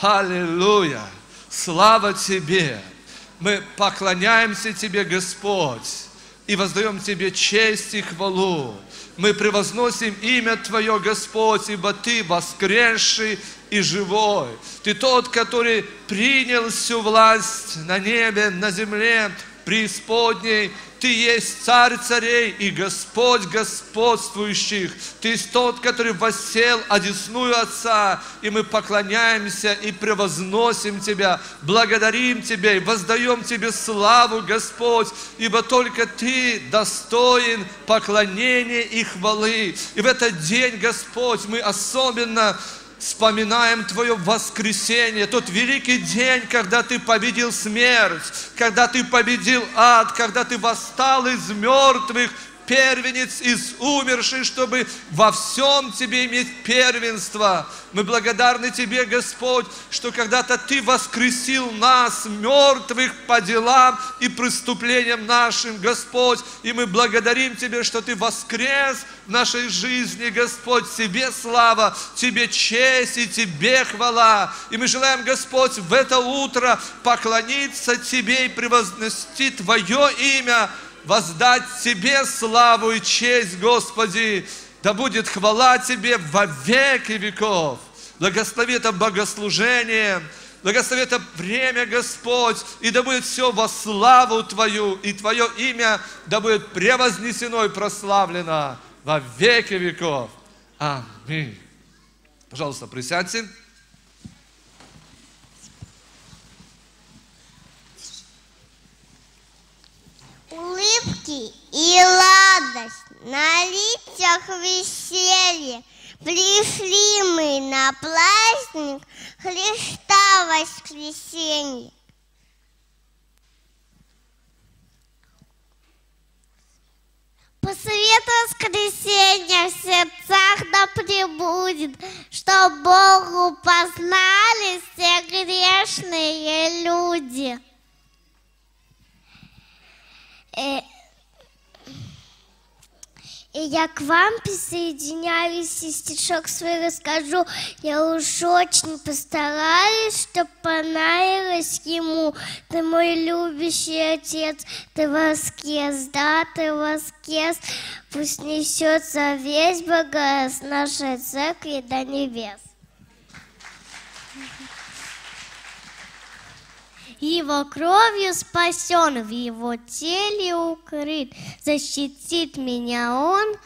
Аллилуйя! Слава Тебе! Мы поклоняемся Тебе, Господь, и воздаем Тебе честь и хвалу. Мы превозносим имя Твое, Господь, ибо Ты воскресший и живой. Ты тот, который принял всю власть на небе, на земле, преисподней. Ты есть Царь царей и Господь господствующих. Ты есть тот, который воссел одесную Отца. И мы поклоняемся и превозносим Тебя, благодарим Тебя и воздаем Тебе славу, Господь, ибо только Ты достоин поклонения и хвалы. И в этот день, Господь, мы особенно вспоминаем Твое воскресение, тот великий день, когда Ты победил смерть, когда Ты победил ад, когда Ты восстал из мертвых, первенец из умерших, чтобы во всем Тебе иметь первенство. Мы благодарны Тебе, Господь, что когда-то Ты воскресил нас, мертвых, по делам и преступлениям нашим, Господь. И мы благодарим Тебя, что Ты воскрес в нашей жизни, Господь. Тебе слава, Тебе честь и Тебе хвала. И мы желаем, Господь, в это утро поклониться Тебе и превознести Твое имя, воздать Тебе славу и честь, Господи. Да будет хвала Тебе во веки веков. Благослови это богослужение, благослови это время, Господь, и да будет все во славу Твою, и Твое имя да будет превознесено и прославлено во веки веков. Аминь. Пожалуйста, присядьте. Улыбки и радость, на лицах веселье. Пришли мы на праздник Христа воскресенья. По свету воскресенья в сердцах да пребудет, что Богу познали все грешные люди. И я к вам присоединяюсь, и стишок свой расскажу. Я уж очень постараюсь, чтоб понравилось ему. Ты мой любящий Отец, ты воскрес, да, ты воскрес. Пусть несется весь богатств нашей церкви до небес. Его кровью спасен, в его теле укрыт, защитит меня он,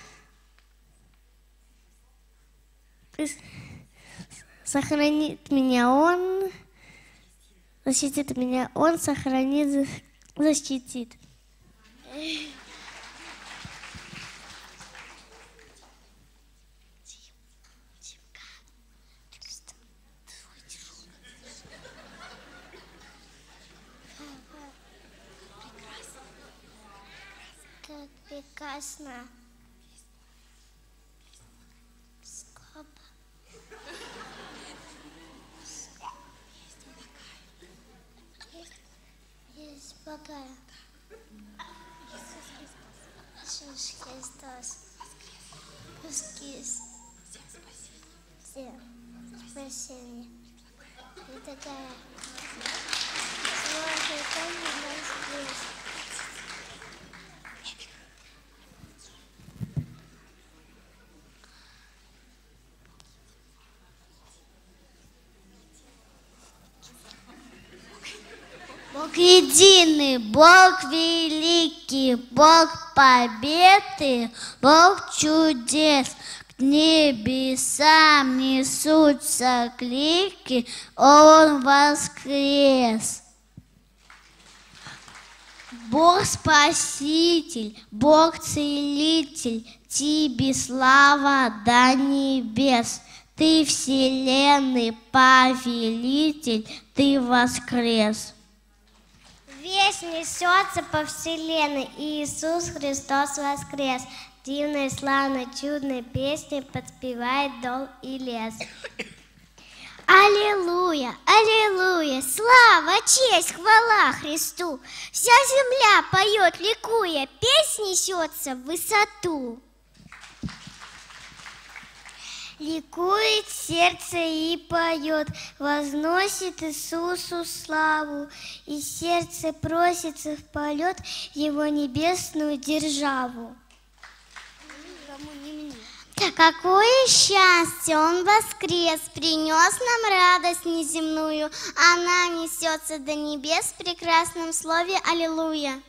сохранит меня он, защитит меня он, сохранит, защитит. Прекрасно. Скоба. Есть Бога. Иисус Христос. Воскрес. Всем спасение. И такая. Слава Богу, воскрес. Бог единый, Бог великий, Бог победы, Бог чудес. К небесам несутся клики, Он воскрес. Бог Спаситель, Бог Целитель, Тебе слава до небес. Ты вселенной повелитель, Ты воскрес. Весь несется по вселенной, Иисус Христос воскрес. Дивной, славной, чудной песней подпевает дол и лес. Аллилуйя, аллилуйя, слава, честь, хвала Христу. Вся земля поет, ликуя, песнь несется в высоту. Ликует сердце и поет, возносит Иисусу славу, и сердце просится в полет в его небесную державу. Какое счастье! Он воскрес, принес нам радость неземную. Она несется до небес в прекрасном слове «Аллилуйя».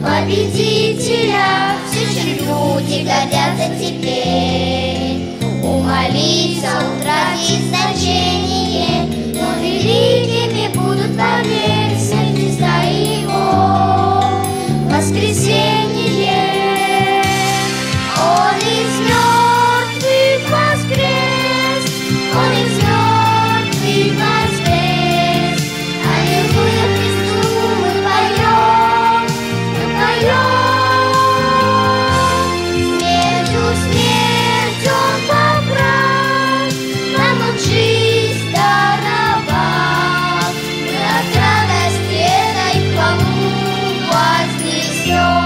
победителя. Все, чем люди гордятся теперь. Умолиться утратить значение, но великими будут, поверь, смерть Христа и Его воскресенье. Он из мертвых воскрес, Он из мертвых воскрес. Аллилуйя Христу мы поем, мы поем. Смертью смерть Он побрал, нам Он жизнь даровал. Мы от радости этой хвалу вознесем.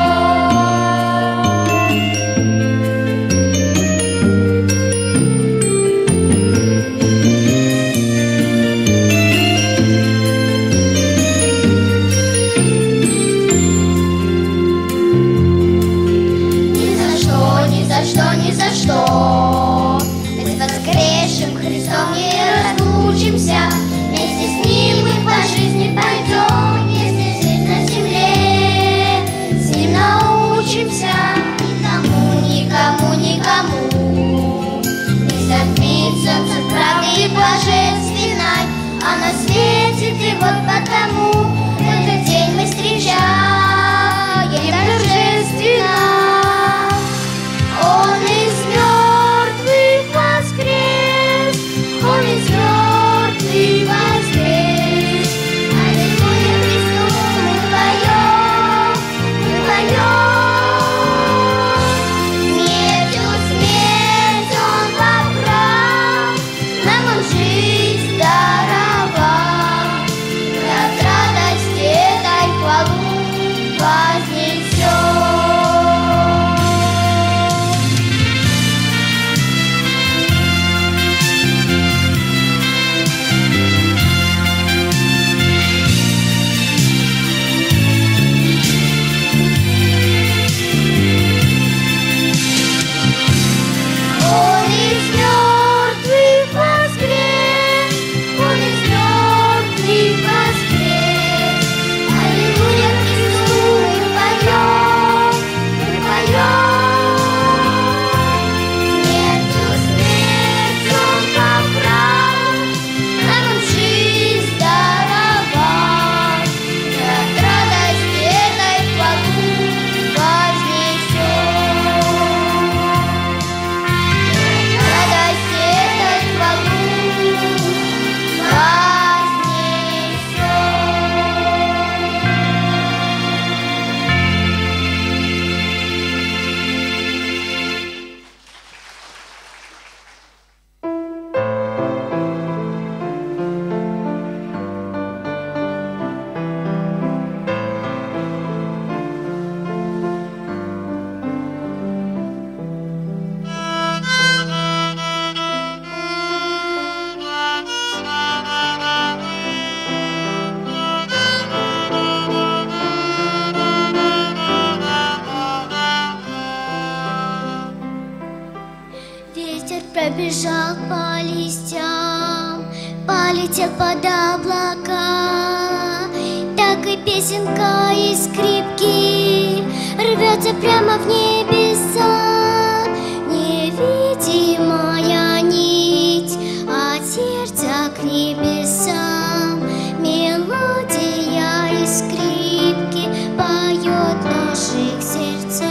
Ни за что мы с воскресшим Христом не разлучимся. Вместе с Ним мы по жизни пойдем. Если жить на земле, с Ним научимся. Никому не затмит солнце правды и божественной. Оно светит, и вот потому этот день мы встречаем торжественно. Он из мертвых воскрес, Он из мертвых воскрес. Аллилуйя Христу мы поем, мы поем. Смертью смерть Он побрал, нам Он жизнь даровал. Мы от радости этой хвалу вознесем. Он из мертвых воскрес, Он из мертвых воскрес. Аллилуйя Христу мы поем, мы поем. Смертью смерть Он побрал, нам Он жизнь даровал. Мы от радости этой хвалу вознесем. Радости этой хвалу вознесем. Ветер пробежал по листьям, полетел под облака. Так и песенка из скрипки рвется прямо в небеса. Невидимая нить от сердца к небесам. Мелодия из скрипки поет в наших сердцах.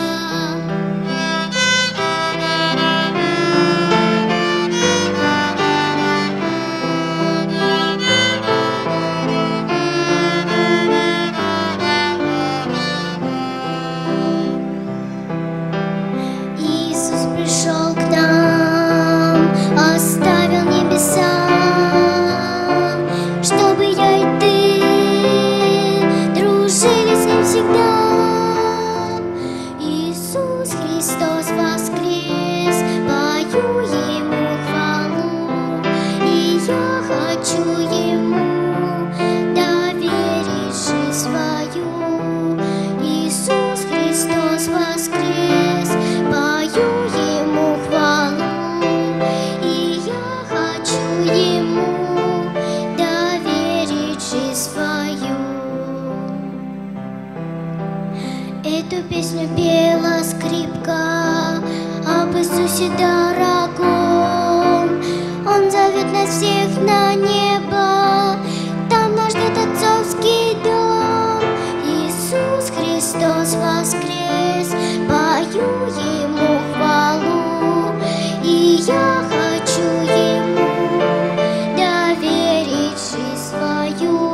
Эту песню пела скрипка об Иисусе дорогом. Он зовет нас всех на небо, там нас ждет отцовский дом. Иисус Христос воскрес, пою Ему хвалу, и я хочу Ему доверить жизнь свою.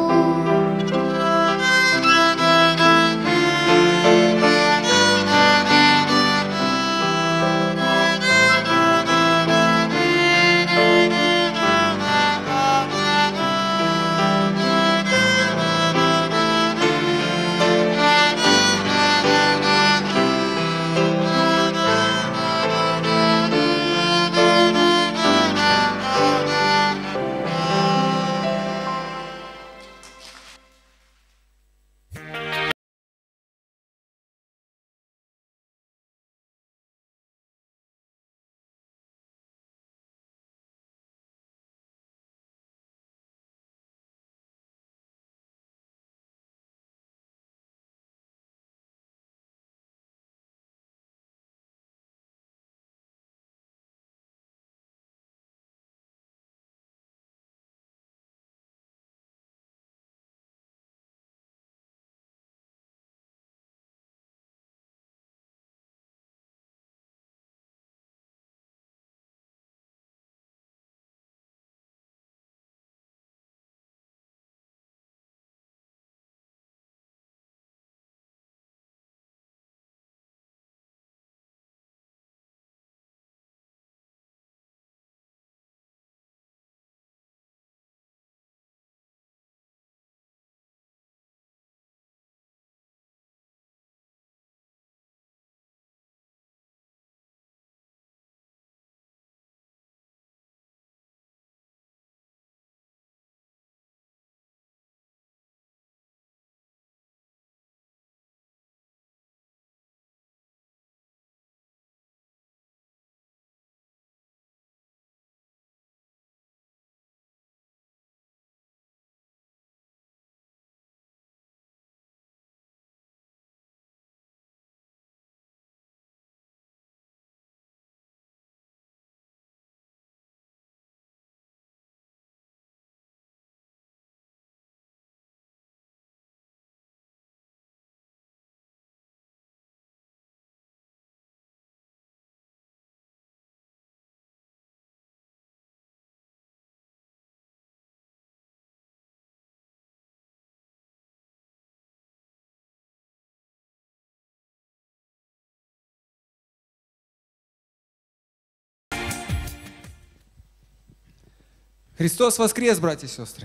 Христос воскрес, братья и сестры!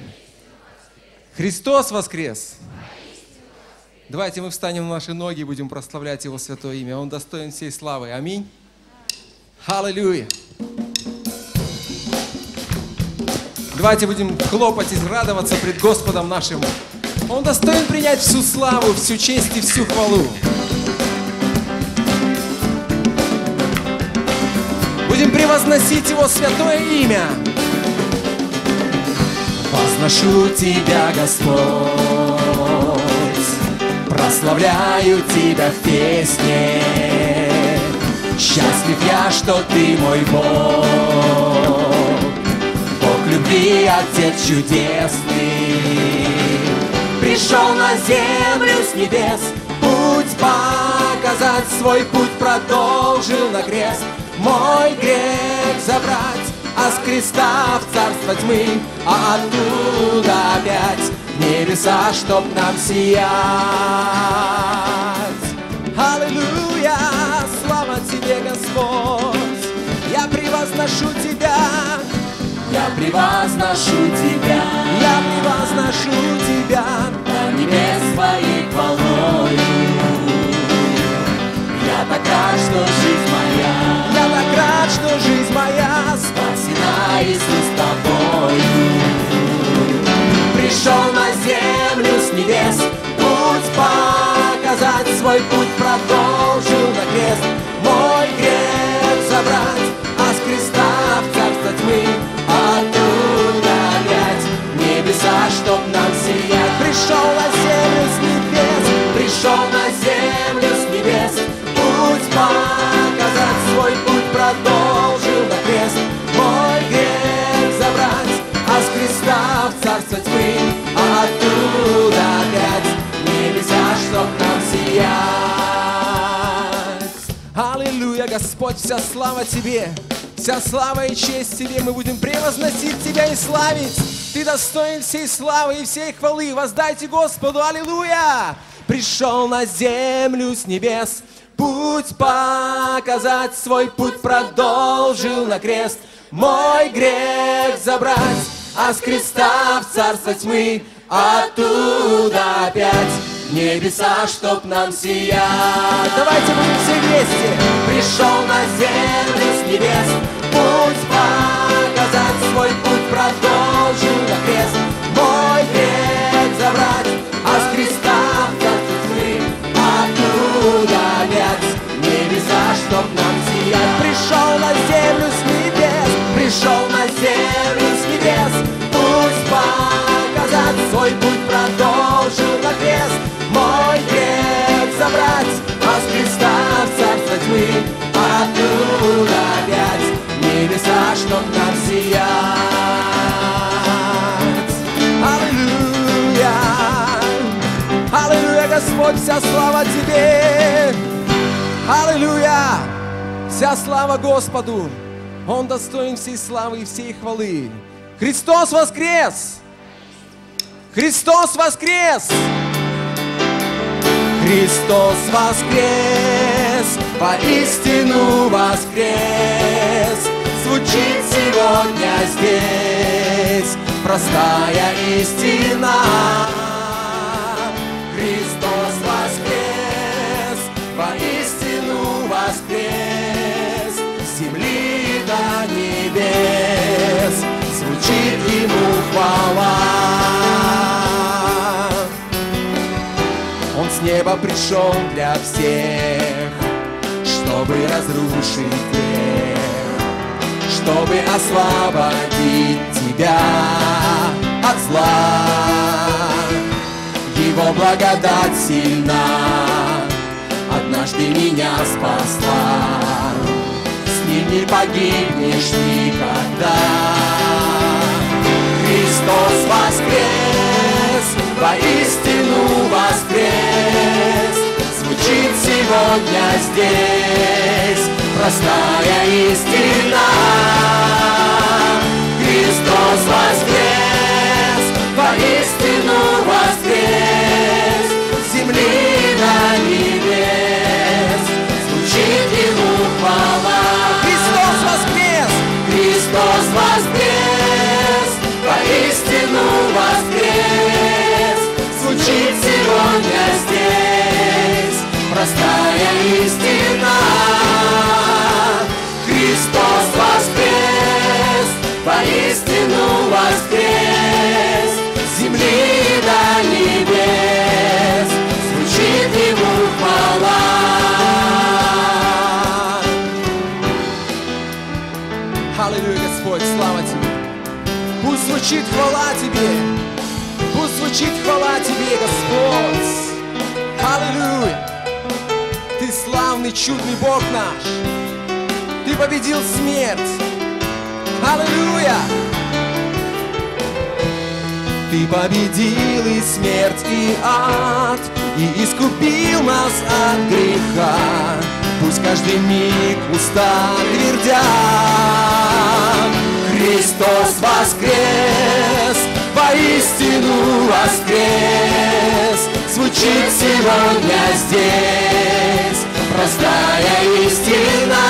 Христос воскрес! Давайте мы встанем на наши ноги и будем прославлять Его святое имя. Он достоин всей славы. Аминь. Аллилуйя! Давайте будем хлопать и радоваться пред Господом нашим. Он достоин принять всю славу, всю честь и всю хвалу. Будем превозносить Его святое имя. Возношу Тебя, Господь, прославляю Тебя в песне. Счастлив я, что Ты мой Бог, Бог любви, Отец чудесный. Пришел на землю с небес, путь показать, свой путь продолжил на крест. Мой грех забрать, а с креста в царство тьмы, а оттуда опять в небеса, чтоб нам сиять. Аллилуйя! Слава Тебе, Господь! Я превозношу Тебя! Я превозношу Тебя! Я превозношу Тебя! До небес Твоей хвалою. Я так рад, что жизнь моя, я так рад, что жизнь моя спасена, Иисус, Тобою. Пришел на землю с небес, путь показать, свой путь продолжил на крест. Мой грех забрать, а с креста в царство тьмы, оттуда опять в небеса, чтоб нам сиять. Пришел сиять. Аллилуйя, Господь, вся слава Тебе, вся слава и честь Тебе. Мы будем превозносить Тебя и славить. Ты достоин всей славы и всей хвалы. Воздайте Господу, аллилуйя! Пришел на землю с небес, путь показать, свой путь продолжил на крест. Мой грех забрать, а с креста в царство тьмы, оттуда опять в небеса, чтоб нам сиять. Давайте будем все вместе. Пришел на землю с небес, путь показать, свой путь продолжил на крест. Мой грех забрать, а с креста в царство тьмы, оттуда опять в небеса, чтоб нам сиять. Пришел на землю с небес, пришел на землю с небес, путь показать, свой путь продолжил на крест. Мой грех забрать, а с креста в царство тьмы, оттуда опять в небеса, чтоб нам сиять. Аллилуйя, аллилуйя, Господь, вся слава Тебе. Аллилуйя, вся слава Господу. Он достоин всей славы и всей хвалы. Христос воскрес! Христос воскрес! Христос воскрес! Воистину воскрес! Звучит сегодня здесь простая истина. Христос воскрес! Воистину воскрес! С земли до небес звучит Ему хвала. Он с неба пришел для всех, чтобы разрушить грех, чтобы освободить тебя от зла. Его благодать сильна, однажды меня спасла. С ним не погибнешь никогда. Христос воскрес! Воистину воскрес! Звучит сегодня здесь простая истина. Христос воскрес! Воистину воскрес! С земли до небес звучит Ему хвала. Христос воскрес! Христос воскрес! Воистину воскрес! Звучит сегодня здесь простая истина. Христос воскрес! Воистину воскрес! С земли до небес звучит Ему хвала. Аллилуйя, Господь, слава Тебе! Пусть звучит хвала Тебе! Пусть звучит хвала Тебе, Господь! Аллилуйя! Ты славный, чудный Бог наш! Ты победил смерть! Аллилуйя! Ты победил и смерть, и ад, и искупил нас от греха. Пусть каждый миг уста твердят: Христос воскрес! Воистину воскрес! Звучит сегодня здесь простая истина.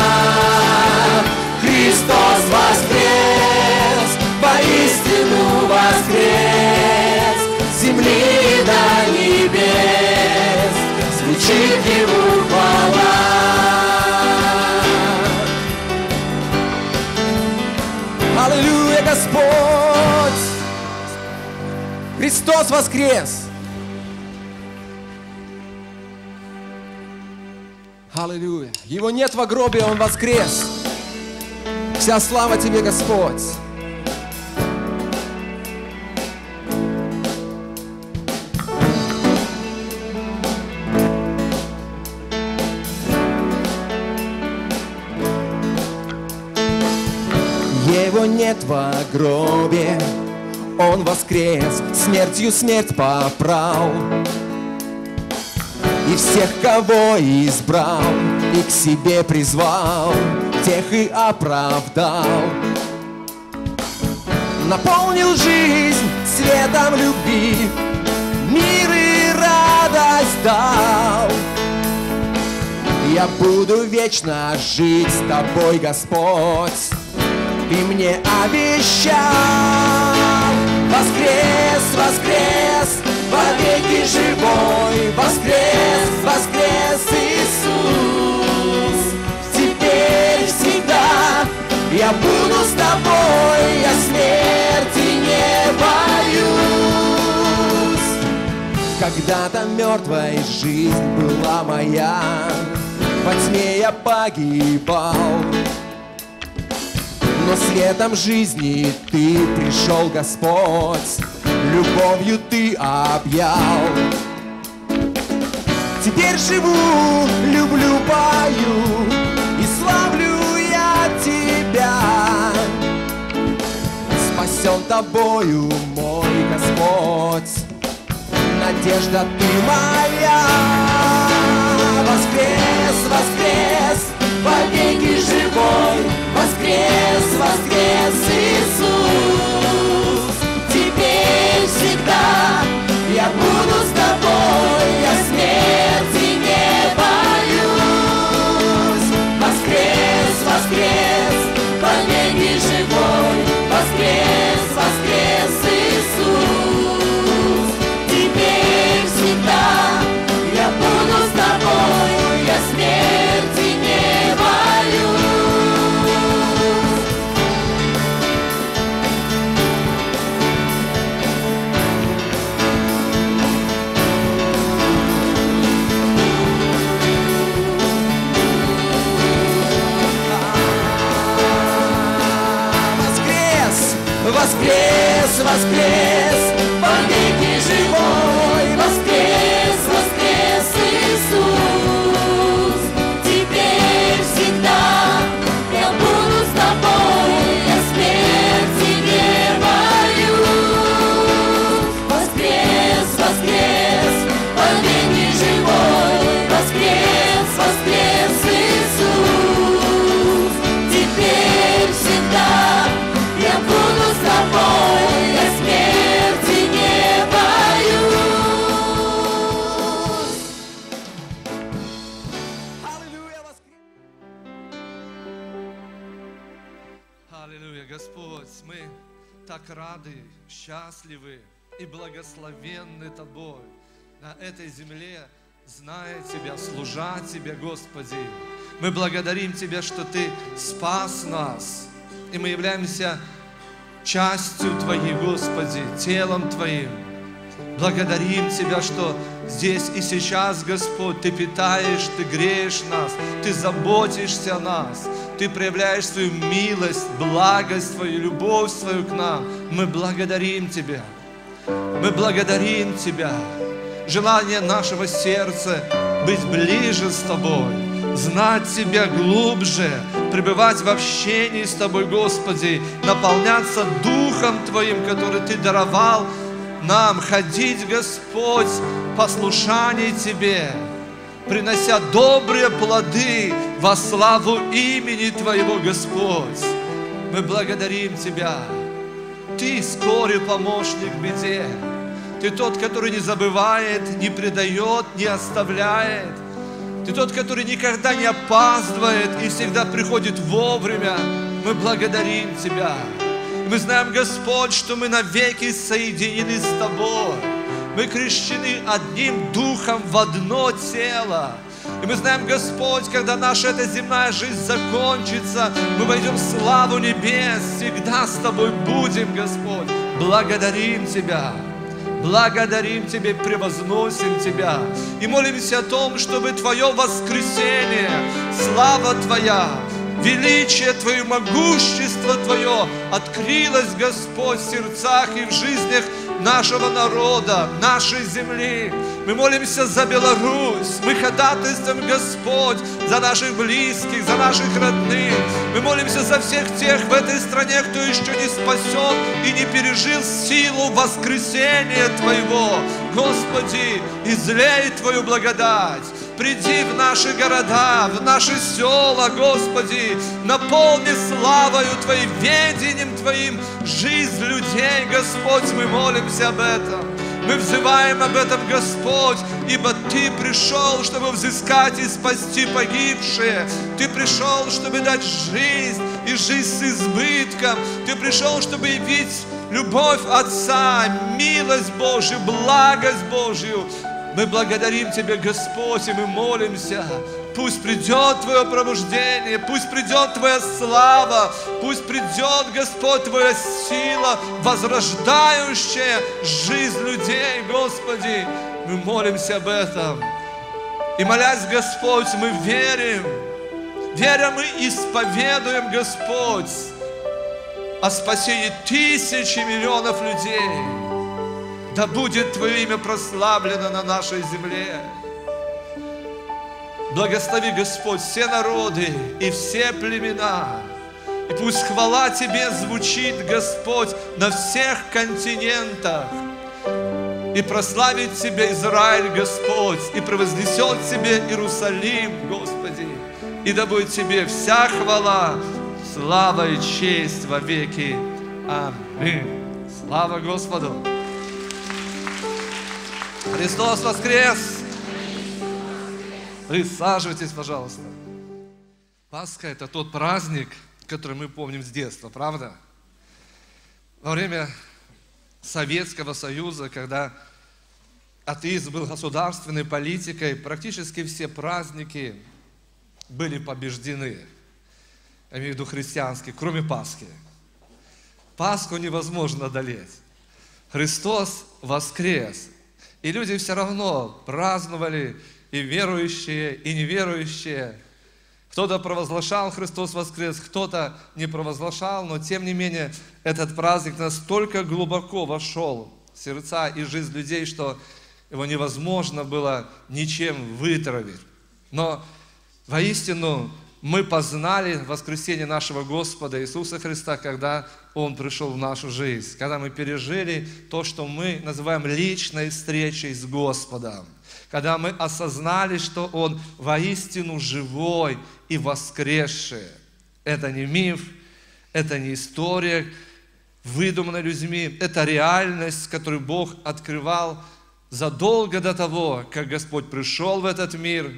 Христос воскрес! Воистину воскрес! С земли до небес звучит Ему хвала. Аллилуйя, Господь! Христос воскрес! Аллилуйя! Его нет в гробе, Он воскрес! Вся слава Тебе, Господь! Его нет в гробе, Он воскрес, смертью смерть попрал. И всех, кого избрал, и к себе призвал, тех и оправдал. Наполнил жизнь светом любви, мир и радость дал. Я буду вечно жить с тобой, Господь, Ты мне обещал. Воскрес, воскрес, вовеки живой, воскрес, воскрес, Иисус. Теперь всегда я буду с тобой, я смерти не боюсь. Когда-то мертвой жизнь была моя, во тьме я погибал, но светом жизни Ты пришел, Господь, любовью Ты объял. Теперь живу, люблю, пою и славлю я Тебя. Спасен Тобою, мой Господь, надежда Ты моя. Воскрес, воскрес, вовеки живой, воскрес, воскрес, Иисус. Теперь всегда я буду с тобой, я смерти не боюсь. Воскрес, воскрес, вовеки живой, воскрес, воскрес, Иисус. Теперь всегда я буду с тобой, я смерти не боюсь. Воскрес, воскрес, воскрес, вовеки живой, воскрес, воскрес, Иисус. Теперь всегда я буду с тобой, я смерти не боюсь. Воскрес, воскрес, вовеки живой, воскрес, воскрес, Иисус. Теперь всегда я буду с тобой, я смерти не боюсь. Аллилуйя, Аллилуйя, Господь, мы так рады, счастливы и благословенны Тобой на этой земле, зная Тебя, служа Тебе, Господи. Мы благодарим Тебя, что Ты спас нас, и мы являемся частью Твоей, Господи, телом Твоим. Благодарим Тебя, что здесь и сейчас, Господь, Ты питаешь, Ты греешь нас, Ты заботишься о нас, Ты проявляешь свою милость, благость Твою, любовь свою к нам. Мы благодарим Тебя. Мы благодарим Тебя. Желание нашего сердца быть ближе с Тобой, знать Тебя глубже, пребывать в общении с Тобой, Господи, наполняться Духом Твоим, который Ты даровал нам, ходить, Господь, в послушании Тебе, принося добрые плоды во славу имени Твоего, Господь. Мы благодарим Тебя. Ты скорый помощник в беде. Ты тот, который не забывает, не предает, не оставляет. Ты тот, который никогда не опаздывает и всегда приходит вовремя. Мы благодарим Тебя. Мы знаем, Господь, что мы навеки соединены с Тобой. Мы крещены одним Духом в одно тело. И мы знаем, Господь, когда наша эта земная жизнь закончится, мы войдем в славу небес, всегда с Тобой будем, Господь. Благодарим Тебя. Благодарим Тебя, превозносим Тебя и молимся о том, чтобы Твое воскресение, слава Твоя, величие Твое, могущество Твое открылось, Господь, в сердцах и в жизнях нашего народа, нашей земли. Мы молимся за Беларусь. Мы ходатайствуем, Господь, за наших близких, за наших родных. Мы молимся за всех тех в этой стране, кто еще не спасен и не пережил силу воскресения Твоего. Господи, излей Твою благодать. Приди в наши города, в наши села, Господи, наполни славою Твоей, ведением Твоим жизнь людей, Господь, мы молимся об этом. Мы взываем об этом, Господь, ибо Ты пришел, чтобы взыскать и спасти погибшие. Ты пришел, чтобы дать жизнь, и жизнь с избытком. Ты пришел, чтобы явить любовь Отца, милость Божью, благость Божью. Мы благодарим Тебя, Господь, и мы молимся. Пусть придет Твое пробуждение, пусть придет Твоя слава, пусть придет, Господь, Твоя сила, возрождающая жизнь людей, Господи. Мы молимся об этом. И молясь, Господь, мы верим, веря мы исповедуем, Господь, о спасении тысячи миллионов людей. Да будет Твое имя прославлено на нашей земле. Благослови, Господь, все народы и все племена. И пусть хвала Тебе звучит, Господь, на всех континентах. И прославит Тебя Израиль, Господь, и превознесет Тебе Иерусалим, Господи. И да будет Тебе вся хвала, слава и честь во веки. Аминь. Слава Господу! Христос воскрес! Присаживайтесь, пожалуйста. Пасха – это тот праздник, который мы помним с детства, правда? Во время Советского Союза, когда атеизм был государственной политикой, практически все праздники были побеждены. Я имею в виду христианские, кроме Пасхи. Пасху невозможно одолеть. Христос воскрес. И люди все равно праздновали, и верующие, и неверующие. Кто-то провозглашал Христос воскрес, кто-то не провозглашал, но тем не менее этот праздник настолько глубоко вошел в сердца и жизнь людей, что его невозможно было ничем вытравить. Но воистину мы познали воскресение нашего Господа Иисуса Христа, когда Он пришел в нашу жизнь, когда мы пережили то, что мы называем личной встречей с Господом, когда мы осознали, что Он воистину живой и воскресший. Это не миф, это не история, выдуманная людьми, это реальность, которую Бог открывал задолго до того, как Господь пришел в этот мир,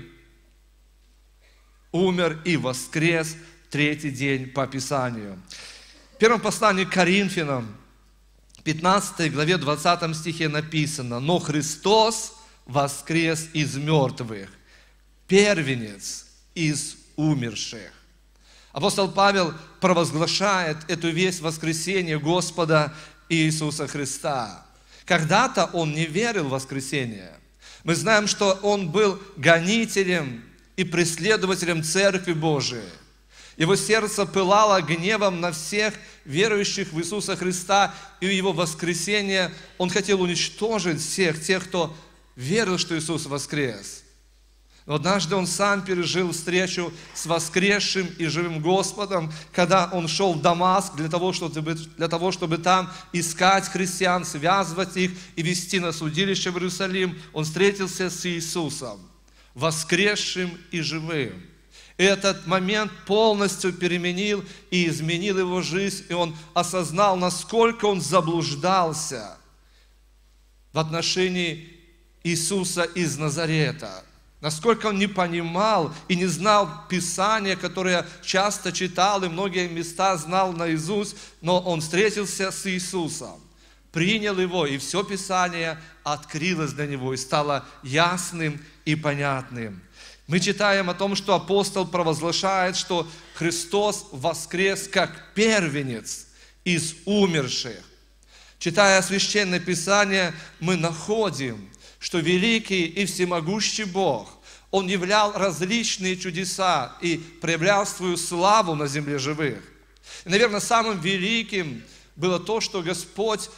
умер и воскрес в третий день по Писанию. В первом послании к Коринфянам, 15 главе 20 стихе написано: «Но Христос воскрес из мертвых, первенец из умерших». Апостол Павел провозглашает эту весть воскресения Господа Иисуса Христа. Когда-то он не верил в воскресение. Мы знаем, что он был гонителем и преследователем Церкви Божией. Его сердце пылало гневом на всех верующих в Иисуса Христа, и в Его воскресение он хотел уничтожить всех тех, кто верил, что Иисус воскрес. Но однажды он сам пережил встречу с воскресшим и живым Господом, когда он шел в Дамаск для того, чтобы там искать христиан, связывать их и вести на судилище в Иерусалим. Он встретился с Иисусом, воскресшим и живым. И этот момент полностью переменил и изменил его жизнь, и он осознал, насколько он заблуждался в отношении Иисуса из Назарета. Насколько он не понимал и не знал Писания, которое часто читал и многие места знал наизусть, но он встретился с Иисусом, принял Его, и все Писание открылось для него и стало ясным и понятным. Мы читаем о том, что апостол провозглашает, что Христос воскрес как первенец из умерших. Читая Священное Писание, мы находим, что великий и всемогущий Бог, Он являл различные чудеса и проявлял свою славу на земле живых. И, наверное, самым великим было то, что Господь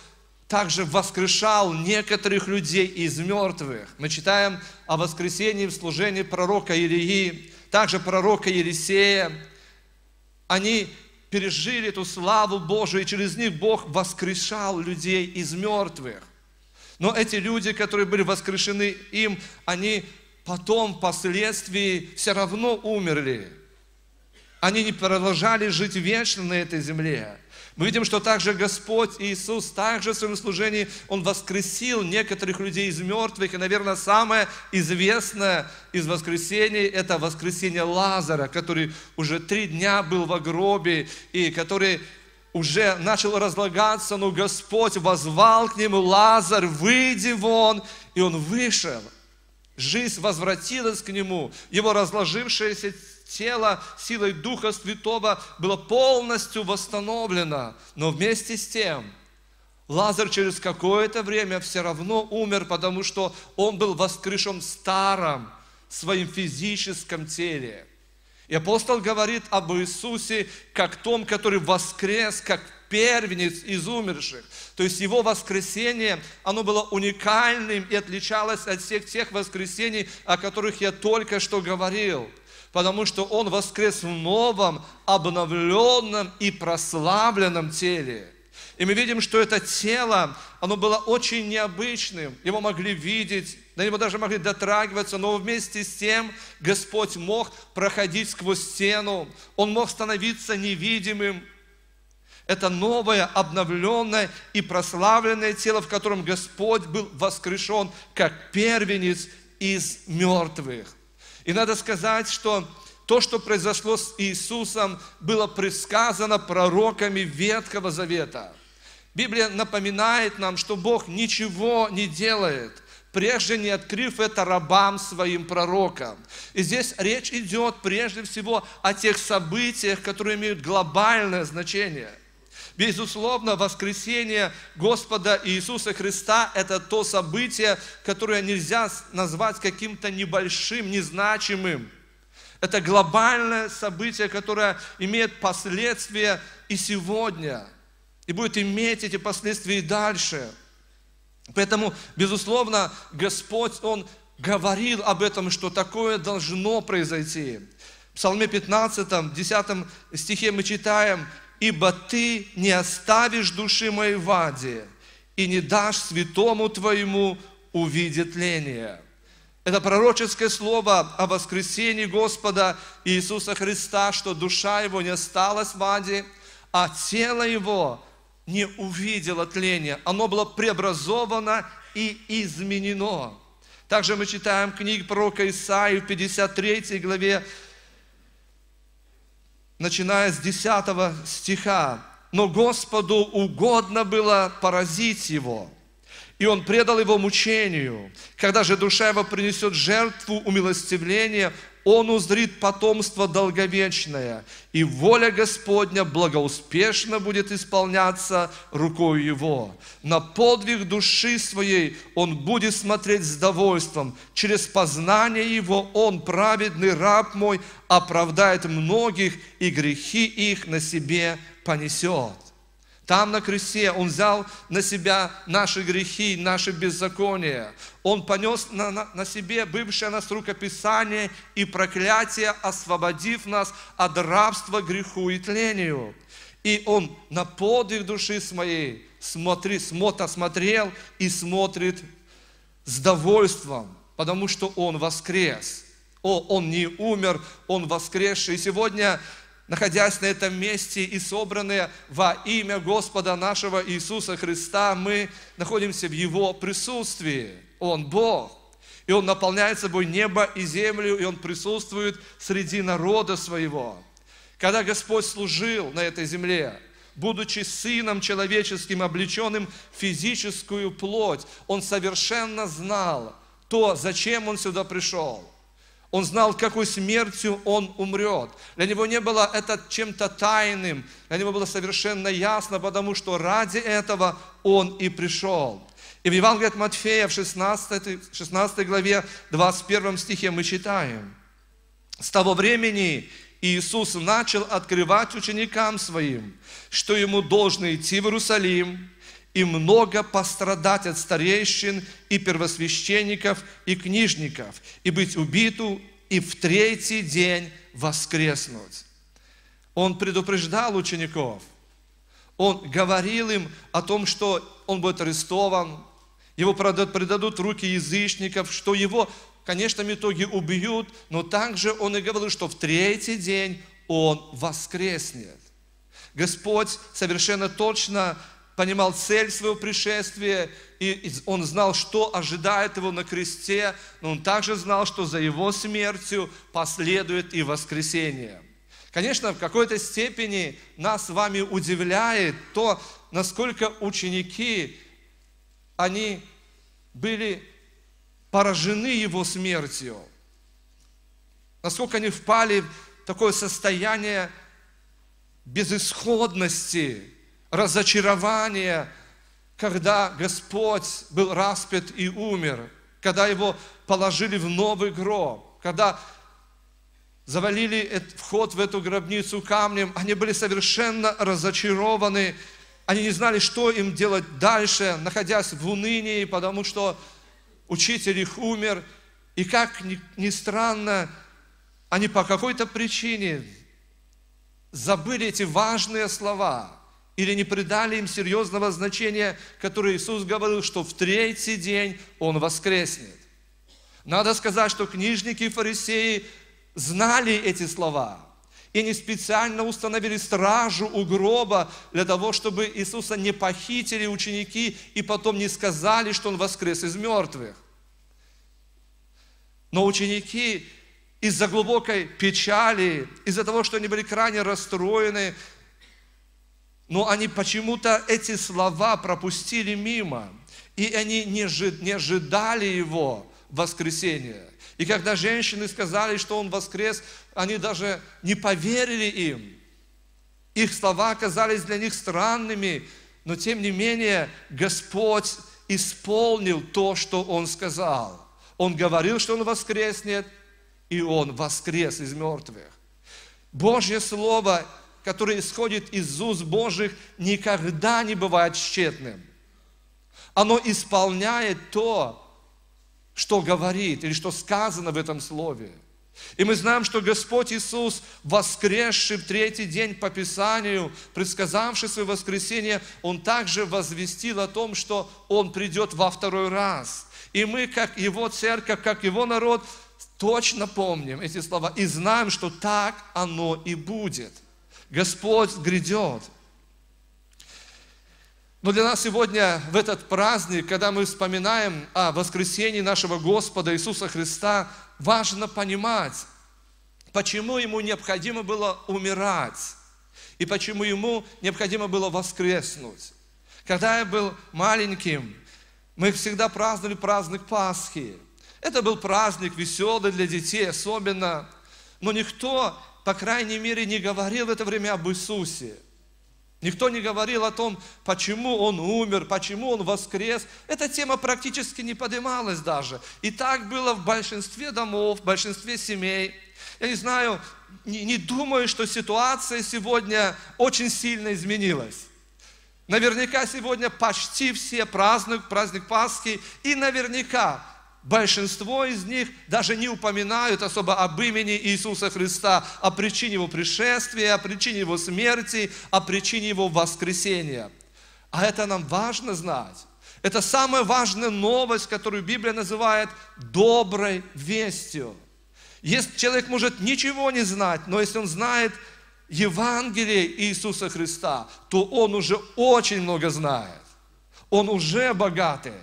также воскрешал некоторых людей из мертвых. Мы читаем о воскресении в служении пророка Илии, также пророка Елисея. Они пережили эту славу Божию, и через них Бог воскрешал людей из мертвых. Но эти люди, которые были воскрешены им, они потом, впоследствии, все равно умерли. Они не продолжали жить вечно на этой земле. Мы видим, что также Господь Иисус, также в своем служении, Он воскресил некоторых людей из мертвых. И, наверное, самое известное из воскресений – это воскресение Лазаря, который уже 3 дня был в гробе, и который уже начал разлагаться, но Господь воззвал к нему: «Лазарь, выйди вон!» И он вышел. Жизнь возвратилась к нему. Его разложившееся тело силой Духа Святого было полностью восстановлено. Но вместе с тем Лазарь через какое-то время все равно умер, потому что он был воскрешен в старом своем физическом теле. И апостол говорит об Иисусе как том, который воскрес, как первенец из умерших. То есть его воскресение, оно было уникальным и отличалось от всех тех воскресений, о которых я только что говорил. Потому что он воскрес в новом, обновленном и прославленном теле. И мы видим, что это тело, оно было очень необычным. Его могли видеть, до него даже могли дотрагиваться, но вместе с тем Господь мог проходить сквозь стену, Он мог становиться невидимым. Это новое, обновленное и прославленное тело, в котором Господь был воскрешен как первенец из мертвых. И надо сказать, что то, что произошло с Иисусом, было предсказано пророками Ветхого Завета. Библия напоминает нам, что Бог ничего не делает, прежде не открыв это рабам своим пророкам. И здесь речь идет прежде всего о тех событиях, которые имеют глобальное значение. Безусловно, воскресение Господа Иисуса Христа – это то событие, которое нельзя назвать каким-то небольшим, незначимым. Это глобальное событие, которое имеет последствия и сегодня, и будет иметь эти последствия и дальше. Поэтому, безусловно, Господь, Он говорил об этом, что такое должно произойти. В Псалме 15, 10 стихе мы читаем: «Ибо Ты не оставишь души моей в аде, и не дашь святому Твоему увидеть тление». Это пророческое слово о воскресении Господа Иисуса Христа, что душа Его не осталась в аде, а тело Его не увидело тления. Оно было преобразовано и изменено. Также мы читаем книгу пророка Исаии в 53 главе, начиная с 10 стиха. «Но Господу угодно было поразить его, и Он предал его мучению. Когда же душа его принесет жертву умилостивления, он узрит потомство долговечное, и воля Господня благоуспешно будет исполняться рукой его. На подвиг души своей он будет смотреть с довольством. Через познание его он, праведный раб мой, оправдает многих, и грехи их на себе понесет». Там на кресте Он взял на себя наши грехи, наши беззакония. Он понес на себе бывшее нас рукописание и проклятие, освободив нас от рабства греху и тлению. И Он на подвиг души своей смотрел и смотрит с довольством, потому что Он воскрес. Он не умер, Он воскресший. И сегодня, находясь на этом месте и собранные во имя Господа нашего Иисуса Христа, мы находимся в Его присутствии. Он Бог. И Он наполняет собой небо и землю, и Он присутствует среди народа Своего. Когда Господь служил на этой земле, будучи Сыном человеческим, облеченным в физическую плоть, Он совершенно знал то, зачем Он сюда пришел. Он знал, какой смертью Он умрет. Для Него не было это чем-то тайным. Для Него было совершенно ясно, потому что ради этого Он и пришел. И в Евангелии от Матфея в 16 главе 21 стихе мы читаем: «С того времени Иисус начал открывать ученикам Своим, что Ему должно идти в Иерусалим и много пострадать от старейшин и первосвященников и книжников, и быть убиту, и в третий день воскреснуть». Он предупреждал учеников, он говорил им о том, что он будет арестован, его предадут в руки язычников, что его, в конечном итоге, убьют, но также он и говорил, что в третий день он воскреснет. Господь совершенно точно понимал цель своего пришествия, и он знал, что ожидает его на кресте, но он также знал, что за его смертью последует и воскресение. Конечно, в какой-то степени нас с вами удивляет то, насколько ученики, они были поражены его смертью, насколько они впали в такое состояние безысходности, разочарования, когда Господь был распят и умер, когда его положили в новый гроб, когда завалили вход в эту гробницу камнем, они были совершенно разочарованы, они не знали, что им делать дальше, находясь в унынии, потому что учитель их умер, и как ни странно, они по какой-то причине забыли эти важные слова или не придали им серьезного значения, которое Иисус говорил, что в третий день Он воскреснет. Надо сказать, что книжники и фарисеи знали эти слова, и они специально установили стражу у гроба для того, чтобы Иисуса не похитили ученики и потом не сказали, что Он воскрес из мертвых. Но ученики из-за глубокой печали, из-за того, что они были крайне расстроены, но они почему-то эти слова пропустили мимо, и они не ожидали Его воскресения. И когда женщины сказали, что Он воскрес, они даже не поверили им. Их слова оказались для них странными, но тем не менее Господь исполнил то, что Он сказал. Он говорил, что Он воскреснет, и Он воскрес из мертвых. Божье Слово, которое исходит из уст Божьих, никогда не бывает тщетным. Оно исполняет то, что говорит или что сказано в этом Слове. И мы знаем, что Господь Иисус, воскресший в третий день по Писанию, предсказавший свое воскресение, Он также возвестил о том, что Он придет во второй раз. И мы, как Его церковь, как Его народ, точно помним эти слова и знаем, что так оно и будет. Господь грядет. Но для нас сегодня в этот праздник, когда мы вспоминаем о воскресении нашего Господа Иисуса Христа, важно понимать, почему Ему необходимо было умирать и почему Ему необходимо было воскреснуть. Когда я был маленьким, мы всегда праздновали праздник Пасхи. Это был праздник веселый для детей особенно, но никто, по крайней мере, не говорил в это время об Иисусе. Никто не говорил о том, почему Он умер, почему Он воскрес. Эта тема практически не поднималась даже. И так было в большинстве домов, в большинстве семей. Я не знаю, не думаю, что ситуация сегодня очень сильно изменилась. Наверняка сегодня почти все празднуют праздник Пасхи, и наверняка большинство из них даже не упоминают особо об имени Иисуса Христа, о причине Его пришествия, о причине Его смерти, о причине Его воскресения. А это нам важно знать. Это самая важная новость, которую Библия называет доброй вестью. Если человек может ничего не знать, но если он знает Евангелие Иисуса Христа, то он уже очень много знает. Он уже богатый.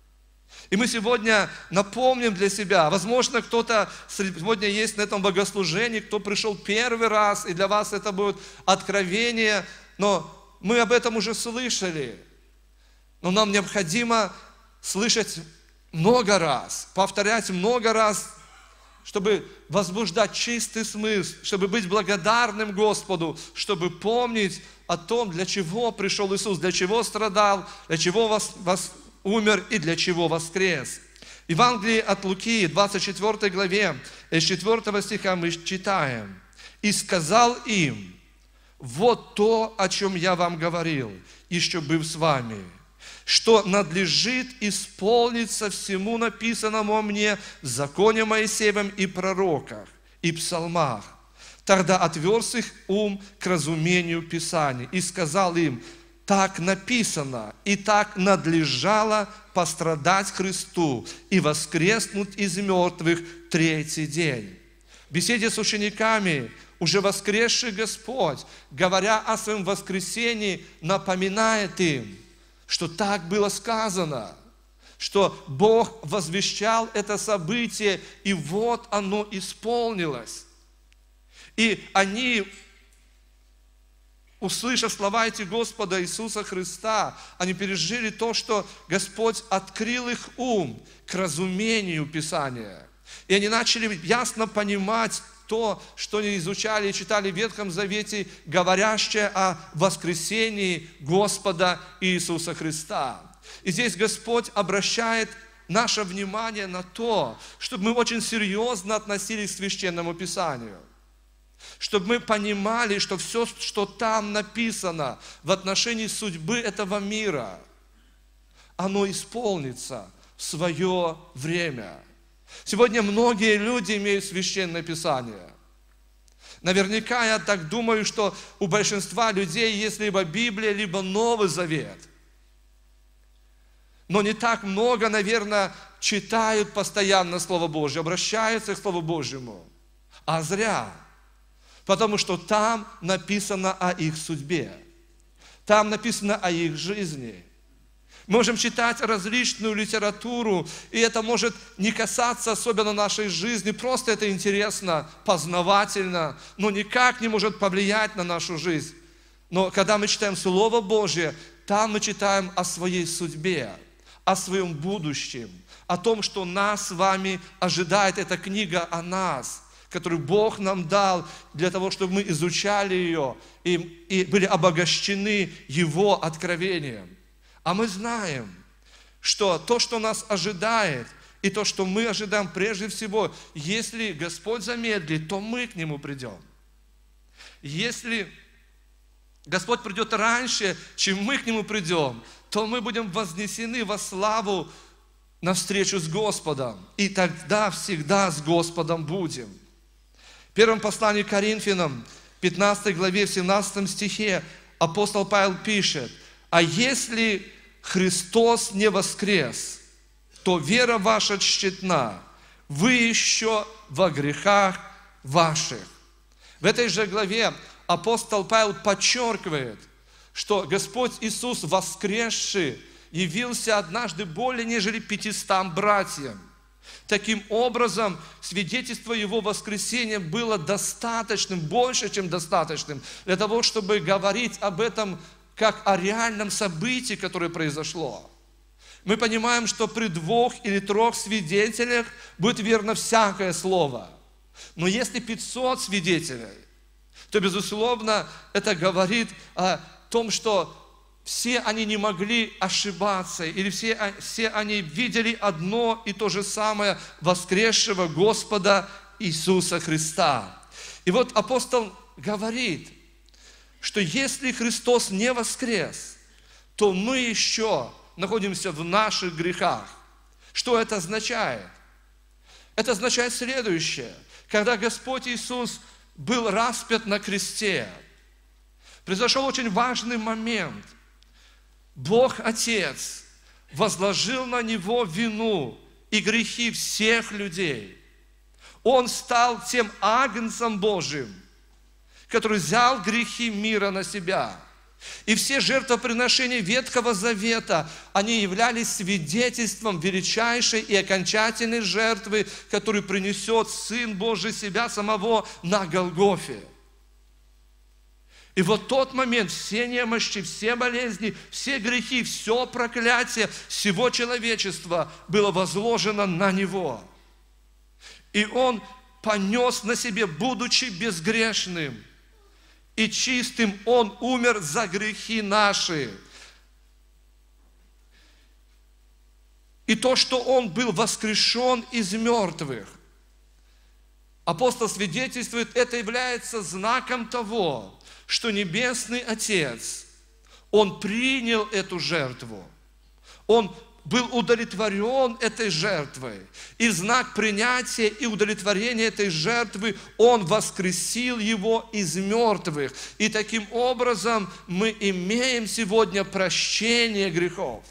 И мы сегодня напомним для себя, возможно, кто-то сегодня есть на этом богослужении, кто пришел первый раз, и для вас это будет откровение, но мы об этом уже слышали. Но нам необходимо слышать много раз, повторять много раз, чтобы возбуждать чистый смысл, чтобы быть благодарным Господу, чтобы помнить о том, для чего пришел Иисус, для чего страдал, для чего умер и для чего воскрес. В Евангелии от Луки, 24 главе, из 4 стиха мы читаем. «И сказал им, вот то, о чем я вам говорил, еще быв с вами. что надлежит исполниться всему написанному о мне в законе Моисеевом и пророках, и псалмах. Тогда отверз их ум к разумению Писаний и сказал им: так написано, и так надлежало пострадать Христу и воскреснуть из мертвых третий день. В беседе с учениками уже воскресший Господь, говоря о своем воскресении, напоминает им, что так было сказано, что Бог возвещал это событие, и вот оно исполнилось. И они, услышав слова эти Господа Иисуса Христа, они пережили то, что Господь открыл их ум к разумению Писания. И они начали ясно понимать то, что они изучали и читали в Ветхом Завете, говорящее о воскресении Господа Иисуса Христа. И здесь Господь обращает наше внимание на то, чтобы мы очень серьезно относились к Священному Писанию. Чтобы мы понимали, что все, что там написано в отношении судьбы этого мира, оно исполнится в свое время. Сегодня многие люди имеют Священное Писание. Наверняка я так думаю, что у большинства людей есть либо Библия, либо Новый Завет. Но не так много, наверное, читают постоянно Слово Божье, обращаются к Слову Божьему. А зря. Потому что там написано о их судьбе. Там написано о их жизни. Мы можем читать различную литературу, и это может не касаться особенно нашей жизни, просто это интересно, познавательно, но никак не может повлиять на нашу жизнь. Но когда мы читаем Слово Божье, там мы читаем о своей судьбе, о своем будущем, о том, что нас с вами ожидает. Эта книга о нас, которую Бог нам дал для того, чтобы мы изучали ее и были обогащены Его откровением. А мы знаем, что то, что нас ожидает, и то, что мы ожидаем прежде всего, если Господь замедлит, то мы к Нему придем. Если Господь придет раньше, чем мы к Нему придем, то мы будем вознесены во славу на встречу с Господом. И тогда всегда с Господом будем. В первом послании к Коринфянам, 15 главе, в 17 стихе, апостол Павел пишет: «А если Христос не воскрес, то вера ваша тщетна, вы еще во грехах ваших». В этой же главе апостол Павел подчеркивает, что Господь Иисус воскресший явился однажды более нежели 500 братьям. Таким образом, свидетельство Его воскресения было достаточным, больше, чем достаточным, для того, чтобы говорить об этом как о реальном событии, которое произошло. Мы понимаем, что при 2 или 3 свидетелях будет верно всякое слово. Но если 500 свидетелей, то, безусловно, это говорит о том, что все они не могли ошибаться, или все они видели одно и то же самое воскресшего Господа Иисуса Христа. И вот апостол говорит, что если Христос не воскрес, то мы еще находимся в наших грехах. Что это означает? Это означает следующее. Когда Господь Иисус был распят на кресте, произошел очень важный момент. Бог Отец возложил на Него вину и грехи всех людей. Он стал тем агнцем Божьим, который взял грехи мира на себя. И все жертвоприношения Ветхого Завета, они являлись свидетельством величайшей и окончательной жертвы, которую принесет Сын Божий себя самого на Голгофе. И вот тот момент, все немощи, все болезни, все грехи, все проклятие всего человечества было возложено на Него. И Он понес на себе, будучи безгрешным и чистым, Он умер за грехи наши. И то, что Он был воскрешен из мертвых, апостол свидетельствует, это является знаком того, что Небесный Отец, Он принял эту жертву. Он был удовлетворен этой жертвой. И в знак принятия и удовлетворения этой жертвы Он воскресил Его из мертвых. И таким образом мы имеем сегодня прощение грехов.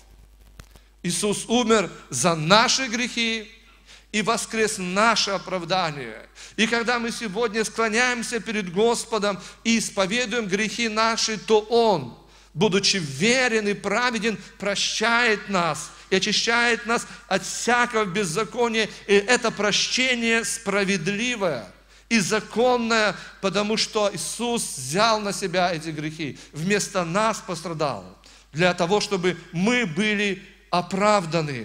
Иисус умер за наши грехи и воскрес наше оправдание. И когда мы сегодня склоняемся перед Господом и исповедуем грехи наши, то Он, будучи верен и праведен, прощает нас и очищает нас от всякого беззакония. И это прощение справедливое и законное, потому что Иисус взял на себя эти грехи, вместо нас пострадал, для того, чтобы мы были оправданы.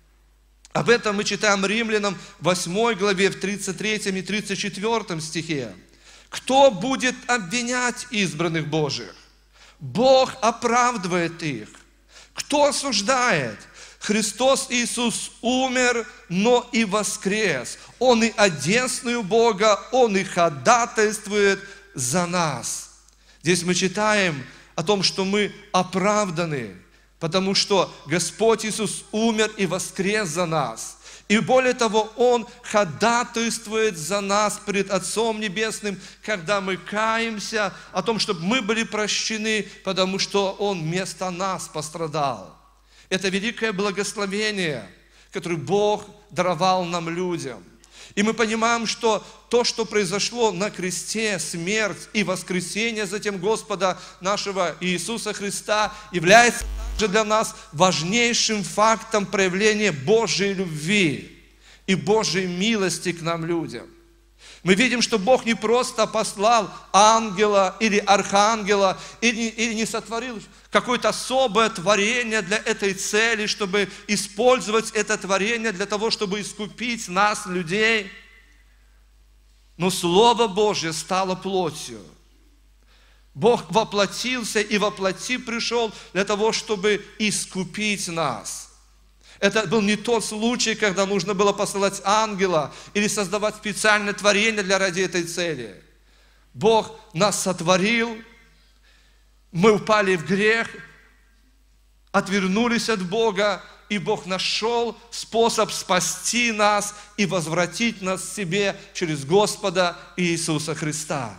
Об этом мы читаем Римлянам 8 главе, в 33 и 34 стихе. Кто будет обвинять избранных Божьих? Бог оправдывает их. Кто осуждает? Христос Иисус умер, но и воскрес. Он и одесную Бога, Он и ходатайствует за нас. Здесь мы читаем о том, что мы оправданы, потому что Господь Иисус умер и воскрес за нас. И более того, Он ходатайствует за нас пред Отцом Небесным, когда мы каемся, о том, чтобы мы были прощены, потому что Он вместо нас пострадал. Это великое благословение, которое Бог даровал нам людям. И мы понимаем, что то, что произошло на кресте, смерть и воскресение затем Господа нашего Иисуса Христа, является также для нас важнейшим фактом проявления Божьей любви и Божьей милости к нам, людям. Мы видим, что Бог не просто послал ангела или архангела, или не сотворил какое-то особое творение для этой цели, чтобы использовать это творение для того, чтобы искупить нас, людей. Но Слово Божье стало плотью. Бог воплотился и воплоти пришел для того, чтобы искупить нас. Это был не тот случай, когда нужно было посылать ангела или создавать специальное творение ради этой цели. Бог нас сотворил, мы упали в грех, отвернулись от Бога, и Бог нашел способ спасти нас и возвратить нас к себе через Господа Иисуса Христа.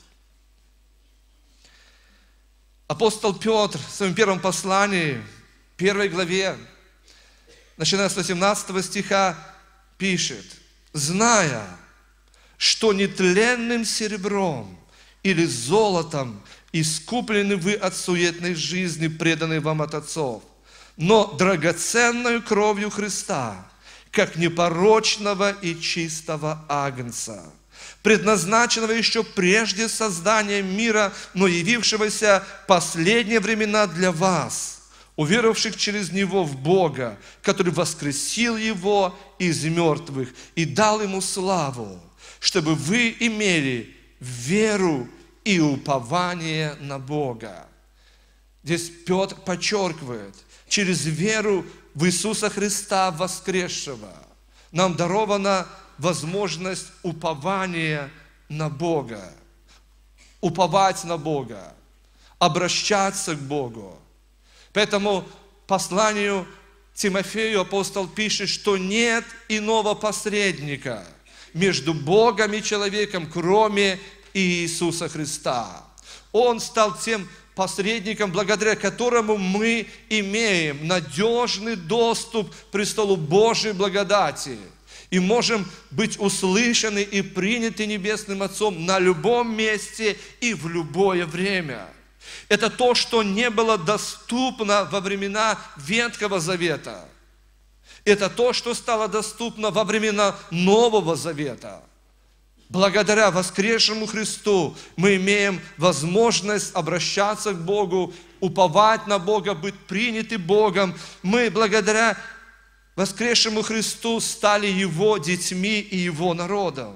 Апостол Петр в своем первом послании, 1 главе, начиная с 18 стиха, пишет: «Зная, что нетленным серебром или золотом искуплены вы от суетной жизни, преданной вам от отцов, но драгоценной кровью Христа, как непорочного и чистого агнца, предназначенного еще прежде создания мира, но явившегося в последние времена для вас, уверовавших через Него в Бога, который воскресил Его из мертвых и дал Ему славу, чтобы вы имели веру и упование на Бога». Здесь Петр подчеркивает, через веру в Иисуса Христа воскресшего нам дарована возможность упования на Бога, уповать на Бога, обращаться к Богу. Поэтому посланию Тимофею апостол пишет, что нет иного посредника между Богом и человеком, кроме Иисуса Христа. Он стал тем посредником, благодаря которому мы имеем надежный доступ к престолу Божьей благодати и можем быть услышаны и приняты Небесным Отцом на любом месте и в любое время. Это то, что не было доступно во времена Ветхого Завета. Это то, что стало доступно во времена Нового Завета. Благодаря воскресшему Христу мы имеем возможность обращаться к Богу, уповать на Бога, быть приняты Богом. Мы благодаря воскресшему Христу стали Его детьми и Его народом.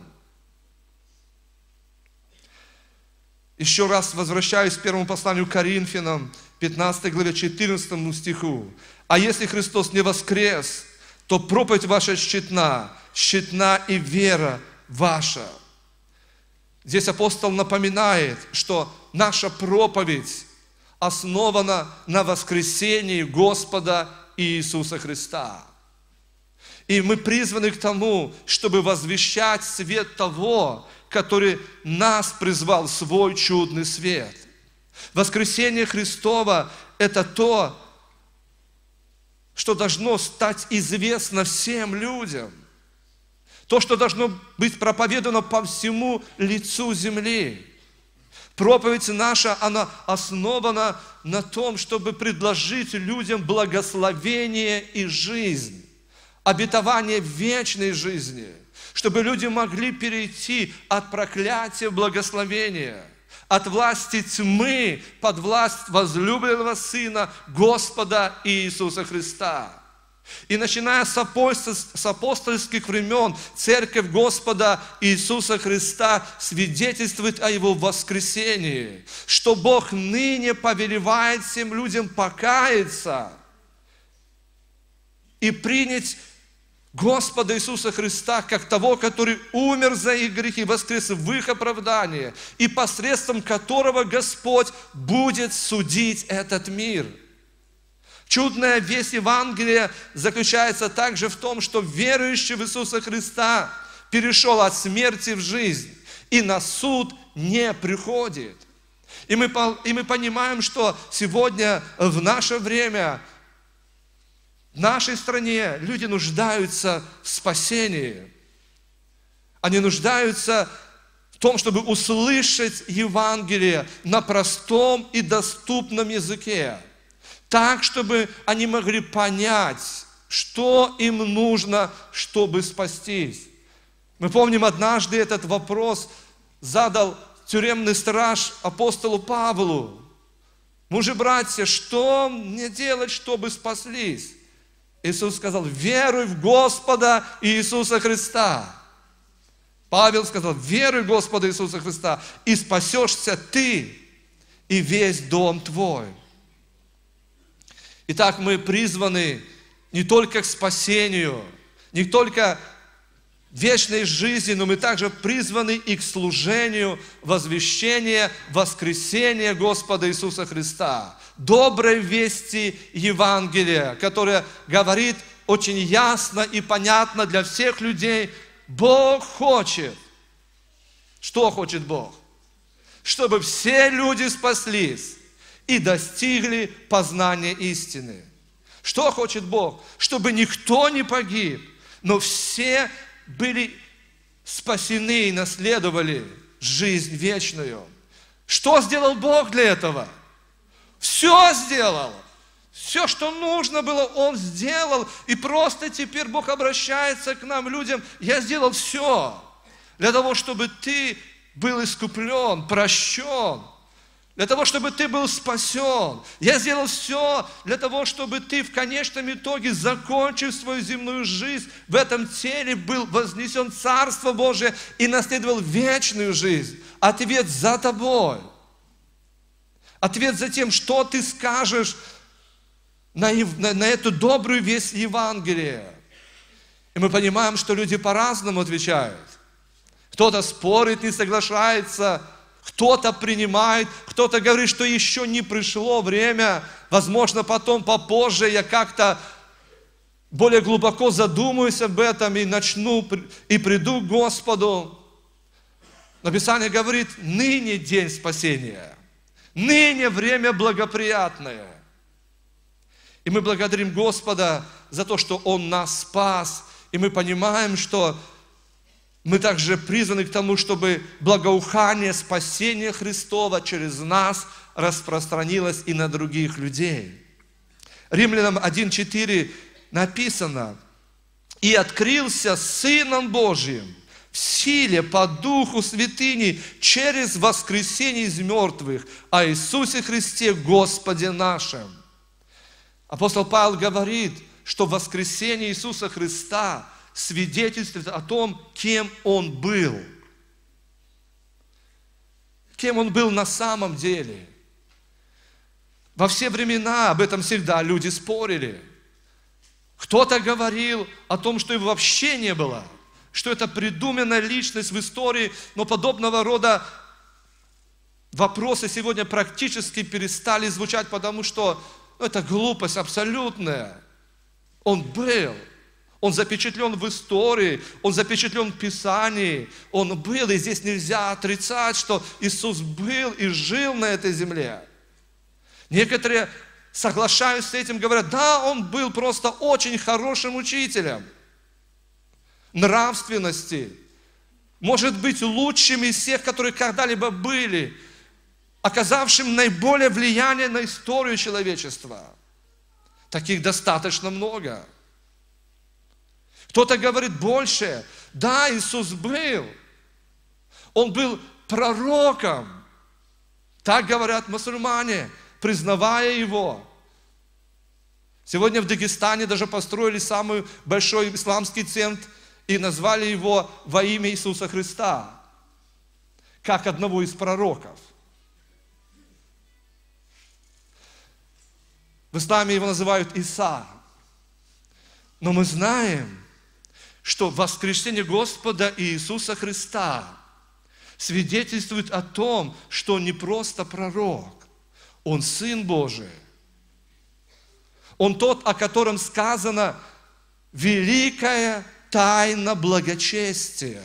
Еще раз возвращаюсь к первому посланию к Коринфянам, 15 главе, 14 стиху. «А если Христос не воскрес, то проповедь ваша тщетна, тщетна и вера ваша». Здесь апостол напоминает, что наша проповедь основана на воскресении Господа Иисуса Христа. И мы призваны к тому, чтобы возвещать свет того, который нас призвал в свой чудный свет. Воскресение Христово – это то, что должно стать известно всем людям. То, что должно быть проповедано по всему лицу земли. Проповедь наша, она основана на том, чтобы предложить людям благословение и жизнь, обетование вечной жизни, чтобы люди могли перейти от проклятия в благословение, от власти тьмы под власть возлюбленного Сына Господа Иисуса Христа. И начиная с апостольских времен, Церковь Господа Иисуса Христа свидетельствует о Его воскресении, что Бог ныне повелевает всем людям покаяться и принять Господа Иисуса Христа как того, который умер за их грехи, воскрес в их оправдание, и посредством которого Господь будет судить этот мир. Чудная весть Евангелия заключается также в том, что верующий в Иисуса Христа перешел от смерти в жизнь и на суд не приходит. И мы понимаем, что сегодня, в наше время, в нашей стране люди нуждаются в спасении. Они нуждаются в том, чтобы услышать Евангелие на простом и доступном языке. Так, чтобы они могли понять, что им нужно, чтобы спастись. Мы помним, однажды этот вопрос задал тюремный страж апостолу Павлу. Мужи-братья, что мне делать, чтобы спаслись? Иисус сказал: веруй в Господа Иисуса Христа. Павел сказал: веруй в Господа Иисуса Христа, и спасешься ты и весь дом твой. Итак, мы призваны не только к спасению, не только к вечной жизни, но мы также призваны и к служению возвещения воскресения Господа Иисуса Христа. Доброй вести Евангелия, которая говорит очень ясно и понятно для всех людей: Бог хочет. Что хочет Бог? Чтобы все люди спаслись и достигли познания истины. Что хочет Бог? Чтобы никто не погиб, но все были спасены и наследовали жизнь вечную. Что сделал Бог для этого? Все сделал. Все, что нужно было, Он сделал. И просто теперь Бог обращается к нам, людям: я сделал все для того, чтобы ты был искуплен, прощен, для того, чтобы ты был спасен. Я сделал все для того, чтобы ты в конечном итоге, закончив свою земную жизнь, в этом теле был вознесен в Царство Божие и наследовал вечную жизнь. Ответ за тобой. Ответ за тем, что ты скажешь на эту добрую весть Евангелия. И мы понимаем, что люди по-разному отвечают. Кто-то спорит, не соглашается, кто-то принимает, кто-то говорит, что еще не пришло время, возможно, потом, попозже я как-то более глубоко задумаюсь об этом и начну, и приду к Господу. Но Писание говорит: ныне день спасения, ныне время благоприятное. И мы благодарим Господа за то, что Он нас спас, и мы понимаем, что мы также призваны к тому, чтобы благоухание спасения Христова через нас распространилось и на других людей. Римлянам 1:4 написано: «И открылся Сыном Божиим в силе по Духу святыни через воскресение из мертвых о Иисусе Христе Господе нашем». Апостол Павел говорит, что воскресение Иисуса Христа свидетельствует о том, кем Он был. Кем Он был на самом деле. Во все времена об этом всегда люди спорили. Кто-то говорил о том, что его вообще не было, что это придуманная личность в истории, но подобного рода вопросы сегодня практически перестали звучать, потому что это глупость абсолютная. Он был. Он запечатлен в истории, Он запечатлен в Писании. Он был, и здесь нельзя отрицать, что Иисус был и жил на этой земле. Некоторые, соглашаясь с этим, говорят, да, Он был просто очень хорошим учителем нравственности. Может быть, лучшим из всех, которые когда-либо были, оказавшим наиболее влияние на историю человечества. Таких достаточно много. Кто-то говорит больше. Да, Иисус был. Он был пророком. Так говорят мусульмане, признавая Его. Сегодня в Дагестане даже построили самый большой исламский центр и назвали его во имя Иисуса Христа, как одного из пророков. В исламе его называют Иса. Но мы знаем, что воскресение Господа Иисуса Христа свидетельствует о том, что Он не просто пророк, Он Сын Божий. Он тот, о котором сказано великая тайна благочестия.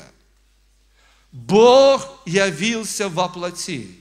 Бог явился во плоти.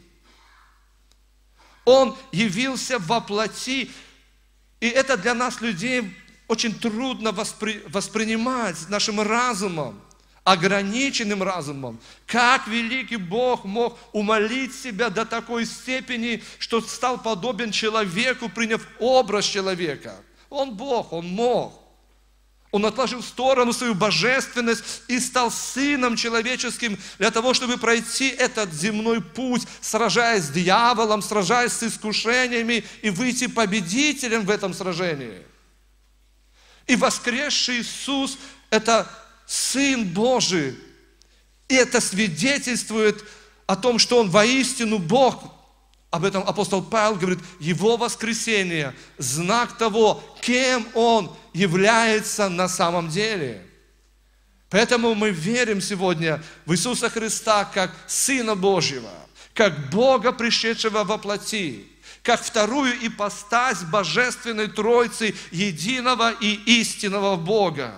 Он явился во плоти, и это для нас, людей, очень трудно воспринимать нашим разумом, ограниченным разумом. Как великий Бог мог умолить себя до такой степени, что стал подобен человеку, приняв образ человека. Он Бог, Он мог. Он отложил в сторону свою божественность и стал сыном человеческим для того, чтобы пройти этот земной путь, сражаясь с дьяволом, сражаясь с искушениями и выйти победителем в этом сражении. И воскресший Иисус – это Сын Божий. И это свидетельствует о том, что Он воистину Бог. Об этом апостол Павел говорит, Его воскресение – знак того, кем Он является на самом деле. Поэтому мы верим сегодня в Иисуса Христа как Сына Божьего, как Бога, пришедшего во плоти, как вторую ипостась Божественной Троицы, единого и истинного Бога.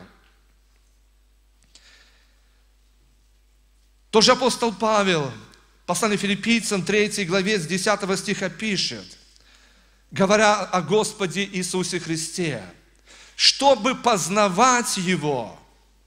Тоже апостол Павел, послание Филиппийцам 3 главе с 10 стиха пишет, говоря о Господе Иисусе Христе, чтобы познавать Его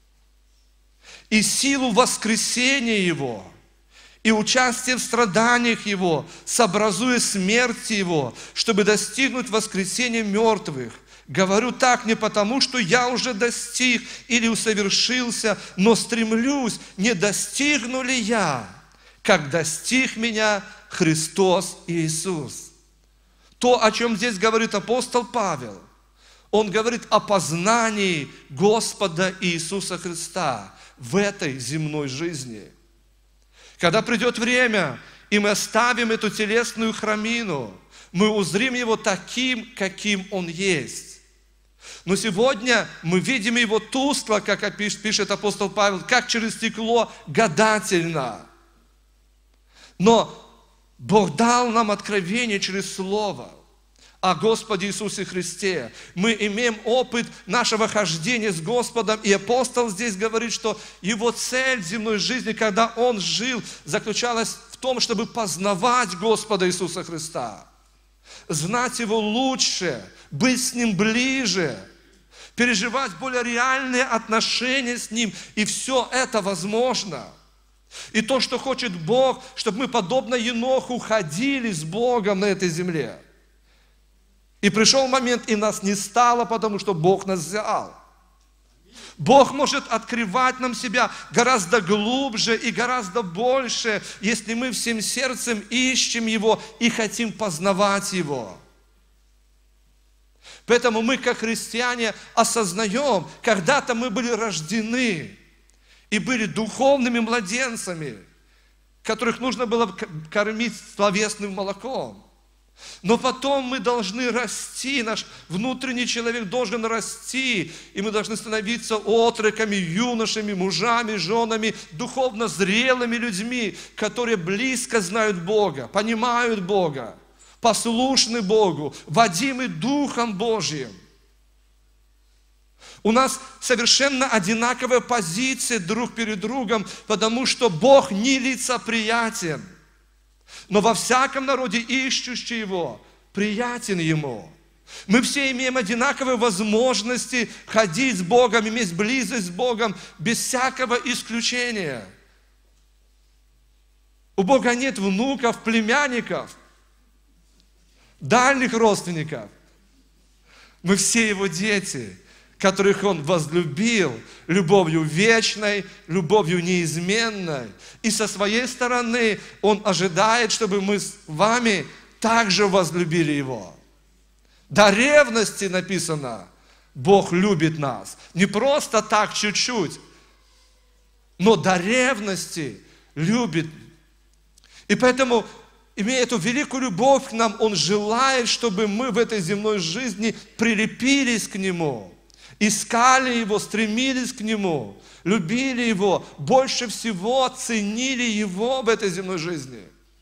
и силу воскресения Его, и участие в страданиях Его, сообразуя смерти Его, чтобы достигнуть воскресения мертвых. Говорю так не потому, что я уже достиг или усовершился, но стремлюсь, не достигну ли я, как достиг меня Христос Иисус. То, о чем здесь говорит апостол Павел, он говорит о познании Господа Иисуса Христа в этой земной жизни. Когда придет время, и мы оставим эту телесную храмину, мы узрим Его таким, каким Он есть. Но сегодня мы видим Его тускло, как пишет апостол Павел, как через стекло гадательно. Но Бог дал нам откровение через Слово о Господе Иисусе Христе. Мы имеем опыт нашего хождения с Господом, и апостол здесь говорит, что его цель земной жизни, когда он жил, заключалась в том, чтобы познавать Господа Иисуса Христа, знать Его лучше, быть с Ним ближе, переживать более реальные отношения с Ним, и все это возможно. И то, что хочет Бог, чтобы мы, подобно Еноху, ходили с Богом на этой земле. И пришел момент, и нас не стало, потому что Бог нас взял. Бог может открывать нам себя гораздо глубже и гораздо больше, если мы всем сердцем ищем Его и хотим познавать Его. Поэтому мы, как христиане, осознаем, когда-то мы были рождены и были духовными младенцами, которых нужно было кормить словесным молоком. Но потом мы должны расти, наш внутренний человек должен расти, и мы должны становиться отроками, юношами, мужами, женами, духовно зрелыми людьми, которые близко знают Бога, понимают Бога, послушны Богу, водимы Духом Божьим. У нас совершенно одинаковая позиция друг перед другом, потому что Бог не лицеприятен. Но во всяком народе, ищущий Его, приятен Ему. Мы все имеем одинаковые возможности ходить с Богом, иметь близость с Богом, без всякого исключения. У Бога нет внуков, племянников, дальних родственников. Мы все Его дети, которых Он возлюбил любовью вечной, любовью неизменной. И со своей стороны Он ожидает, чтобы мы с вами также возлюбили Его. До ревности написано, Бог любит нас. Не просто так чуть-чуть, но до ревности любит. И поэтому, имея эту великую любовь к нам, Он желает, чтобы мы в этой земной жизни прилепились к Нему, искали Его, стремились к Нему, любили Его, больше всего ценили Его в этой земной жизни.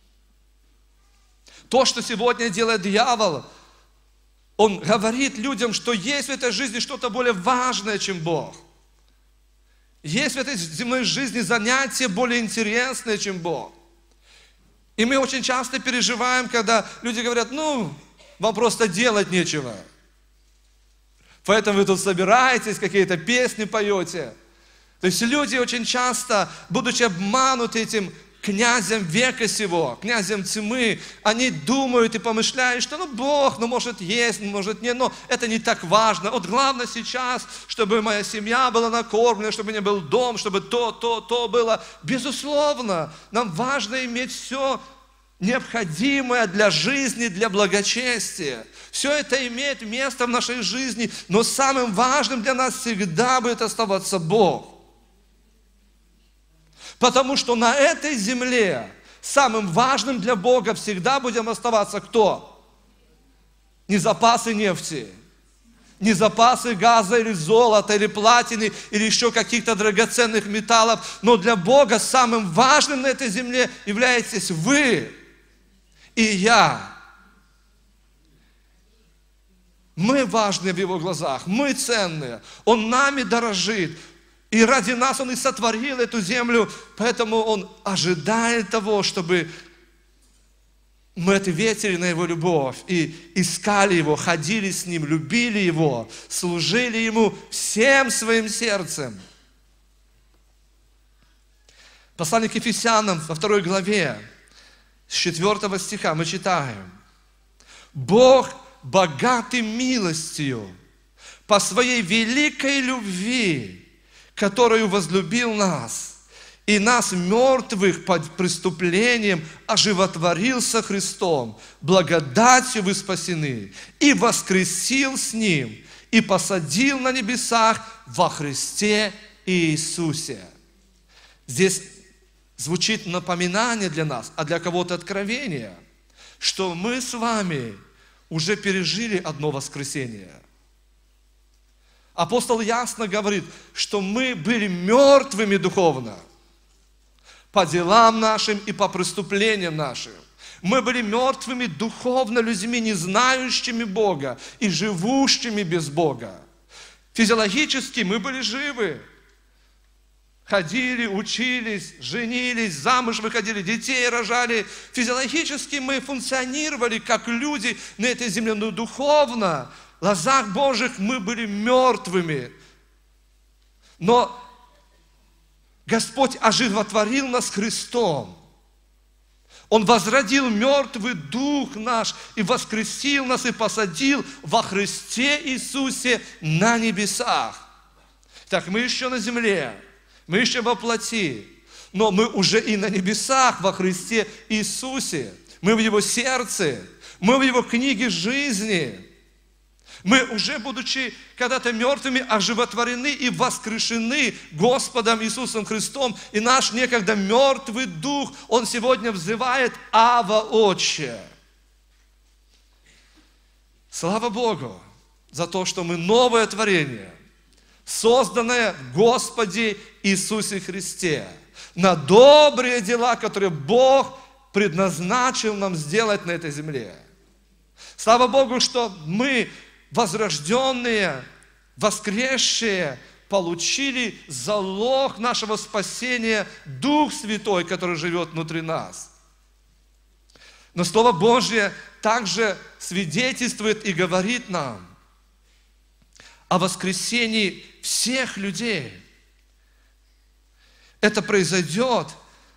То, что сегодня делает дьявол, он говорит людям, что есть в этой жизни что-то более важное, чем Бог. Есть в этой земной жизни занятия более интересные, чем Бог. И мы очень часто переживаем, когда люди говорят, вам просто делать нечего. Поэтому вы тут собираетесь, какие-то песни поете. То есть люди очень часто, будучи обмануты этим князем века сего, князем тьмы, они думают и помышляют, что Бог, может есть, может нет, но это не так важно. Вот главное сейчас, чтобы моя семья была накормлена, чтобы у меня был дом, чтобы то было. Безусловно, нам важно иметь все необходимое для жизни, для благочестия. Все это имеет место в нашей жизни, но самым важным для нас всегда будет оставаться Бог. Потому что на этой земле самым важным для Бога всегда будем оставаться кто? Не запасы нефти, не запасы газа или золота, или платины, или еще каких-то драгоценных металлов. Но для Бога самым важным на этой земле являетесь вы и я. Мы важны в Его глазах, мы ценные. Он нами дорожит. И ради нас Он и сотворил эту землю, поэтому Он ожидает того, чтобы мы ответили на Его любовь и искали Его, ходили с Ним, любили Его, служили Ему всем своим сердцем. Послание к Ефесянам во 2 главе, с 4 стиха мы читаем. Бог богатый милостью по Своей великой любви, которую возлюбил нас, и нас, мертвых под преступлением, оживотворил со Христом, благодатью вы спасены, и воскресил с Ним, и посадил на небесах во Христе Иисусе. Здесь звучит напоминание для нас, а для кого-то откровение, что мы с вами уже пережили одно воскресение. Апостол ясно говорит, что мы были мертвыми духовно по делам нашим и по преступлениям нашим. Мы были мертвыми духовно людьми, не знающими Бога и живущими без Бога. Физиологически мы были живы. Ходили, учились, женились, замуж выходили, детей рожали. Физиологически мы функционировали как люди на этой земле, но духовно в глазах Божьих мы были мертвыми. Но Господь оживотворил нас Христом. Он возродил мертвый дух наш и воскресил нас и посадил во Христе Иисусе на небесах. Так, мы еще на земле, мы еще во плоти, но мы уже и на небесах во Христе Иисусе. Мы в Его сердце, мы в Его книге жизни. Мы уже, будучи когда-то мертвыми, оживотворены и воскрешены Господом Иисусом Христом. И наш некогда мертвый дух, он сегодня взывает «Ава, Отче». Слава Богу за то, что мы новое творение, созданное в Господе Иисусе Христе, на добрые дела, которые Бог предназначил нам сделать на этой земле. Слава Богу, что мы возрожденные воскресшие получили залог нашего спасения, Дух Святой, который живет внутри нас. Но Слово Божье также свидетельствует и говорит нам о воскресении всех людей. Это произойдет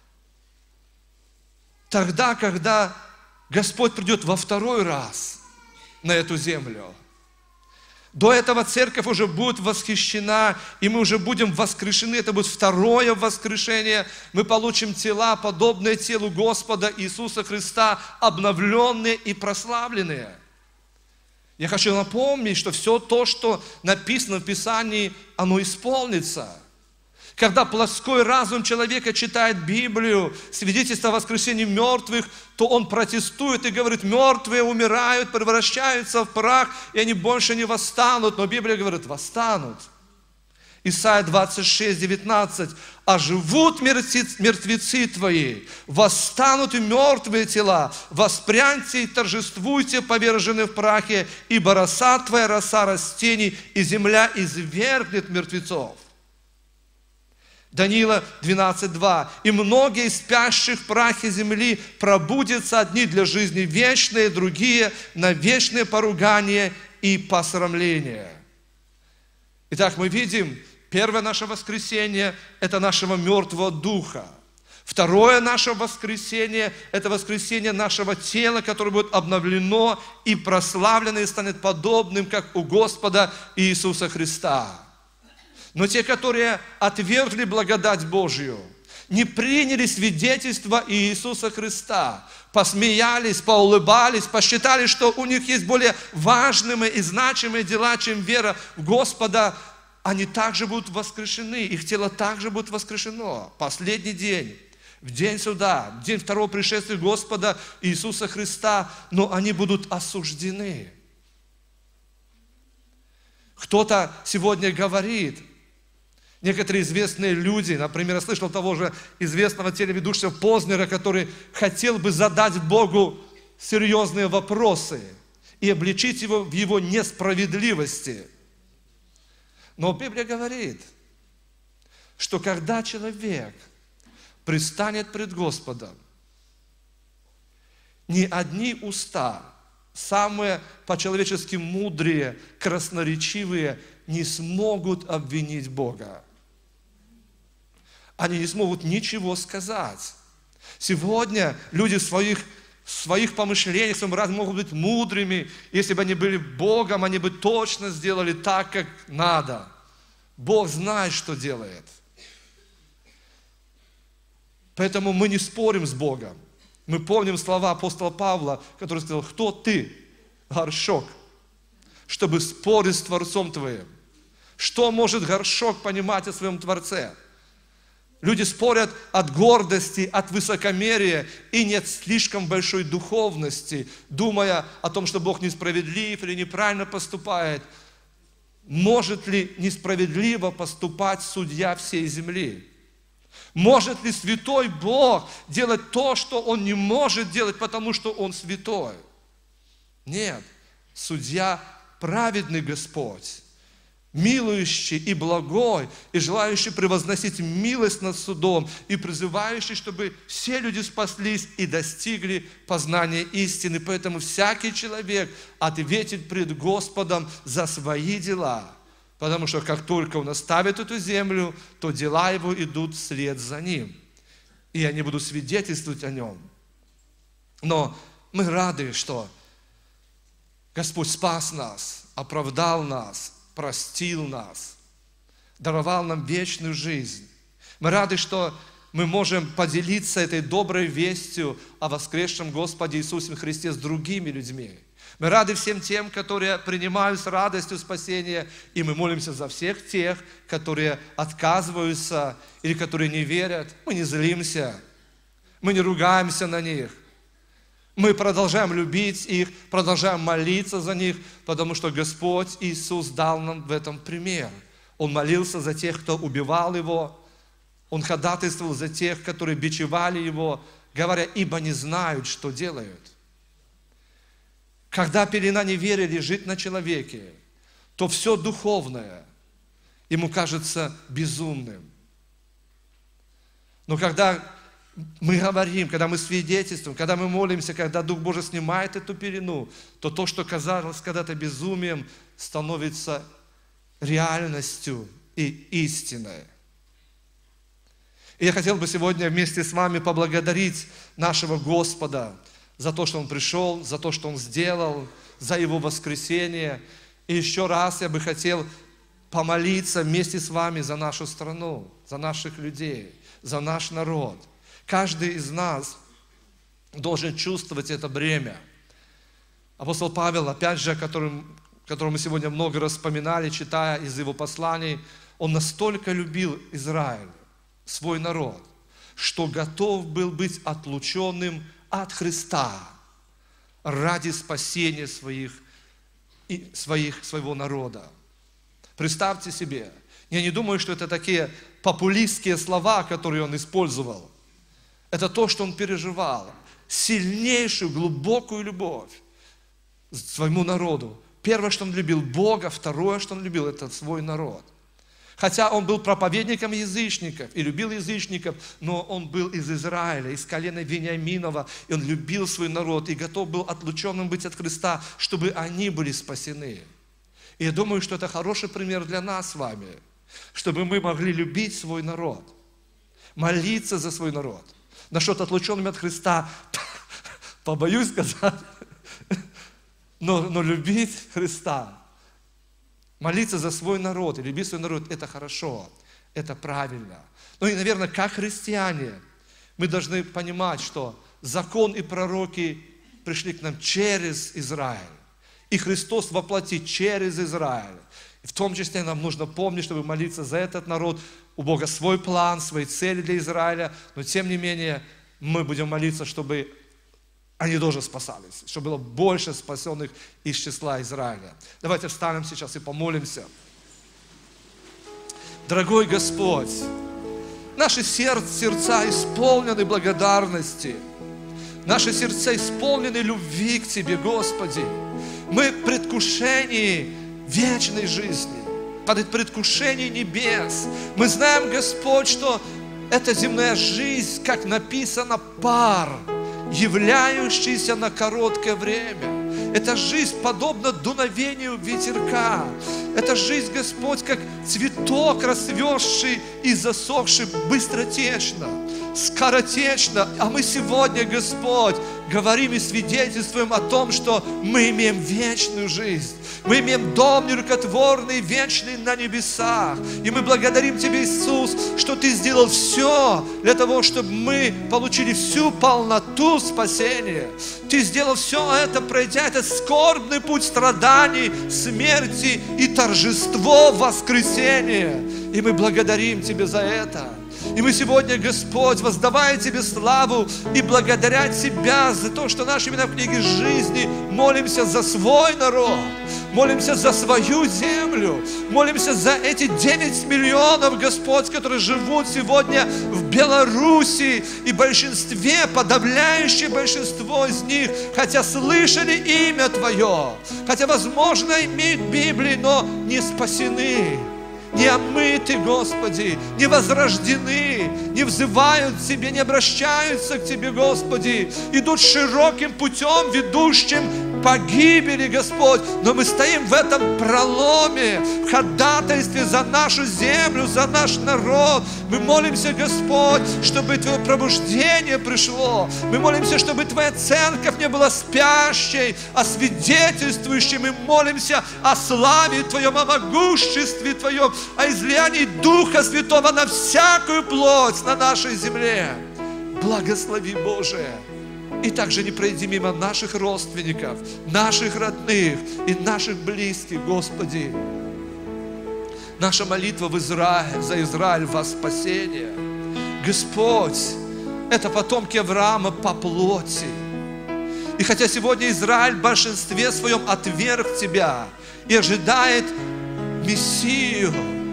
тогда, когда Господь придет во второй раз на эту землю. До этого церковь уже будет восхищена, и мы уже будем воскрешены. Это будет второе воскрешение. Мы получим тела, подобные телу Господа Иисуса Христа, обновленные и прославленные. Я хочу напомнить, что все то, что написано в Писании, оно исполнится. Когда плоской разум человека читает Библию, свидетельство о воскресении мертвых, то он протестует и говорит: мертвые умирают, превращаются в прах, и они больше не восстанут. Но Библия говорит: восстанут. Исайя 26, 19. «А живут мертвецы твои, восстанут и мертвые тела, воспряньте и торжествуйте, поверженные в прахе, ибо роса твоя, роса растений, и земля извергнет мертвецов». Даниила 12:2. «И многие спящих в прахе земли пробудятся, одни для жизни вечной, другие на вечное поругание и посрамление». Итак, мы видим, первое наше воскресение – это нашего мертвого духа. Второе наше воскресение – это воскресение нашего тела, которое будет обновлено и прославлено, и станет подобным, как у Господа Иисуса Христа. Но те, которые отвергли благодать Божью, не приняли свидетельство Иисуса Христа, посмеялись, поулыбались, посчитали, что у них есть более важные и значимые дела, чем вера в Господа, они также будут воскрешены, их тело также будет воскрешено. Последний день, в день суда, в день второго пришествия Господа Иисуса Христа, но они будут осуждены. Кто-то сегодня говорит, некоторые известные люди, например, я слышал того же известного телеведущего Познера, который хотел бы задать Богу серьезные вопросы и обличить его в его несправедливости. Но Библия говорит, что когда человек предстанет пред Господом, ни одни уста, самые по-человечески мудрые, красноречивые, не смогут обвинить Бога. Они не смогут ничего сказать. Сегодня люди в своих помышлениях, в своем разуме могут быть мудрыми. Если бы они были Богом, они бы точно сделали так, как надо. Бог знает, что делает. Поэтому мы не спорим с Богом. Мы помним слова апостола Павла, который сказал: кто ты, горшок, чтобы спорить с Творцом твоим? Что может горшок понимать о своем Творце? Люди спорят от гордости, от высокомерия и нет слишком большой духовности, думая о том, что Бог несправедлив или неправильно поступает. Может ли несправедливо поступать судья всей земли? Может ли святой Бог делать то, что Он не может делать, потому что Он святой? Нет, судья праведный Господь, милующий и благой, и желающий превозносить милость над судом, и призывающий, чтобы все люди спаслись и достигли познания истины. Поэтому всякий человек ответит пред Господом за свои дела, потому что как только он оставит эту землю, то дела его идут вслед за ним, и они будут свидетельствовать о нем. Но мы рады, что Господь спас нас, оправдал нас, простил нас, даровал нам вечную жизнь. Мы рады, что мы можем поделиться этой доброй вестью о воскресшем Господе Иисусе Христе с другими людьми. Мы рады всем тем, которые принимают с радостью спасение, и мы молимся за всех тех, которые отказываются или которые не верят. Мы не злимся, мы не ругаемся на них. Мы продолжаем любить их, продолжаем молиться за них, потому что Господь Иисус дал нам в этом пример. Он молился за тех, кто убивал Его. Он ходатайствовал за тех, которые бичевали Его, говоря: ибо не знают, что делают. Когда пелена неверия лежит на человеке, то все духовное ему кажется безумным. Но когда мы говорим, когда мы свидетельствуем, когда мы молимся, когда Дух Божий снимает эту пелену, то, что казалось когда-то безумием, становится реальностью и истиной. И я хотел бы сегодня вместе с вами поблагодарить нашего Господа за то, что Он пришел, за то, что Он сделал, за Его воскресение. И еще раз я бы хотел помолиться вместе с вами за нашу страну, за наших людей, за наш народ. Каждый из нас должен чувствовать это бремя. Апостол Павел, опять же, которого мы сегодня много раз вспоминали, читая из его посланий, он настолько любил Израиль, свой народ, что готов был быть отлученным от Христа ради спасения своего народа. Представьте себе, я не думаю, что это такие популистские слова, которые он использовал. Это то, что он переживал. Сильнейшую, глубокую любовь к своему народу. Первое, что он любил Бога, второе, что он любил, это свой народ. Хотя он был проповедником язычников и любил язычников, но он был из Израиля, из колена Вениаминова, и он любил свой народ и готов был отлученным быть от Христа, чтобы они были спасены. И я думаю, что это хороший пример для нас с вами, чтобы мы могли любить свой народ, молиться за свой народ. Насчет отлученными от Христа, побоюсь сказать, но любить Христа, молиться за свой народ и любить свой народ, это хорошо, это правильно. Ну и, наверное, как христиане, мы должны понимать, что закон и пророки пришли к нам через Израиль. И Христос воплотит через Израиль. И в том числе нам нужно помнить, чтобы молиться за этот народ. У Бога свой план, свои цели для Израиля. Но тем не менее, мы будем молиться, чтобы они тоже спасались. Чтобы было больше спасенных из числа Израиля. Давайте встанем сейчас и помолимся. Дорогой Господь, наши сердца исполнены благодарности. Наши сердца исполнены любви к Тебе, Господи. Мы в предвкушении вечной жизни, под предвкушении небес. Мы знаем, Господь, что эта земная жизнь, как написано, пар, являющийся на короткое время. Эта жизнь подобна дуновению ветерка. Эта жизнь, Господь, как цветок, расцветший и засохший быстротечно, скоротечно. А мы сегодня, Господь, говорим и свидетельствуем о том, что мы имеем вечную жизнь. Мы имеем дом нерукотворный, вечный на небесах. И мы благодарим Тебя, Иисус, что Ты сделал все для того, чтобы мы получили всю полноту спасения. Ты сделал все это, пройдя этот скорбный путь страданий, смерти и торжество воскресения. И мы благодарим Тебя за это. И мы сегодня, Господь, воздавая Тебе славу и благодаря Тебя за то, что наши имена в книге жизни, молимся за свой народ, молимся за свою землю, молимся за эти 9 миллионов, Господь, которые живут сегодня в Беларуси, и большинстве, подавляющее большинство из них, хотя слышали имя Твое, хотя, возможно, имеют Библии, но не спасены, не омыты, Господи, не возрождены, не взывают к Тебе, не обращаются к Тебе, Господи, идут широким путем, ведущим к погибели, Господь. Но мы стоим в этом проломе, в ходатайстве за нашу землю, за наш народ. Мы молимся, Господь, чтобы Твое пробуждение пришло. Мы молимся, чтобы Твоя церковь не была спящей, а свидетельствующей. Мы молимся о славе Твоем, о могуществе Твоем, о излиянии Духа Святого на всякую плоть на нашей земле. Благослови, Боже. И также не пройди мимо наших родственников, наших родных и наших близких, Господи. Наша молитва в Израиль, за Израиль во спасение. Господь, это потомки Авраама по плоти. И хотя сегодня Израиль в большинстве своем отверг Тебя и ожидает Мессию,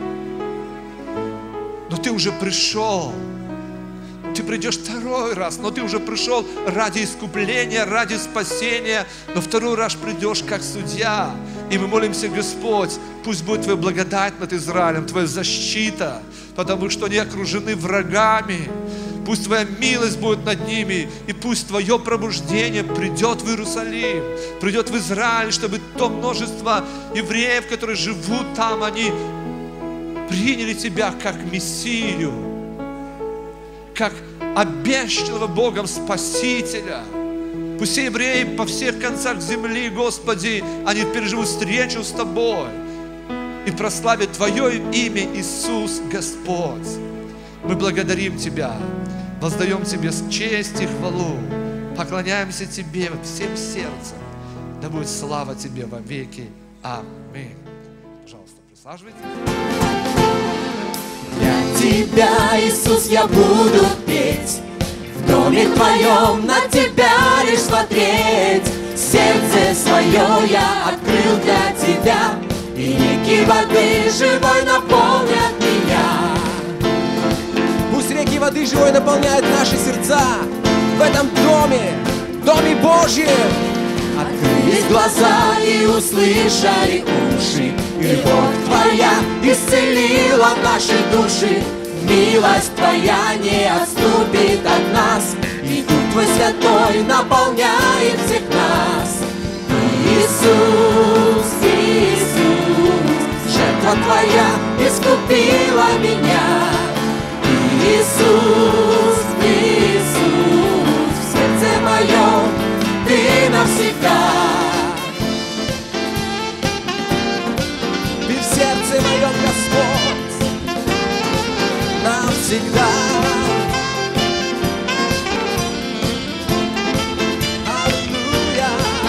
но Ты уже пришел. Ты придешь второй раз, но Ты уже пришел ради искупления, ради спасения, но второй раз придешь как судья. И мы молимся, Господь, пусть будет Твоя благодать над Израилем, Твоя защита, потому что они окружены врагами. Пусть Твоя милость будет над ними, и пусть Твое пробуждение придет в Иерусалим, придет в Израиль, чтобы то множество евреев, которые живут там, они приняли Тебя как Мессию, как обещанного Богом Спасителя. Пусть все евреи по всех концах земли, Господи, они переживут встречу с Тобой и прославят Твое имя, Иисус Господь. Мы благодарим Тебя, воздаем Тебе честь и хвалу, поклоняемся Тебе всем сердцем. Да будет слава Тебе во веки. Аминь. Пожалуйста, присаживайтесь. Для Тебя, Иисус, я буду петь, в доме Твоем на Тебя лишь смотреть. Сердце свое я открыл для Тебя, и реки воды живой наполнят меня. Пусть реки воды живой наполняют наши сердца в этом доме Божьем. Открылись глаза и услышали уши, и любовь Твоя исцелила наши души. Милость Твоя не отступит от нас, и Дух Твой Святой наполняет всех нас. Иисус, Иисус, жертва Твоя искупила меня. Иисус, Иисус, в сердце моем Ты навсегда. Ты в сердце моем, Господь, навсегда. Аллилуйя.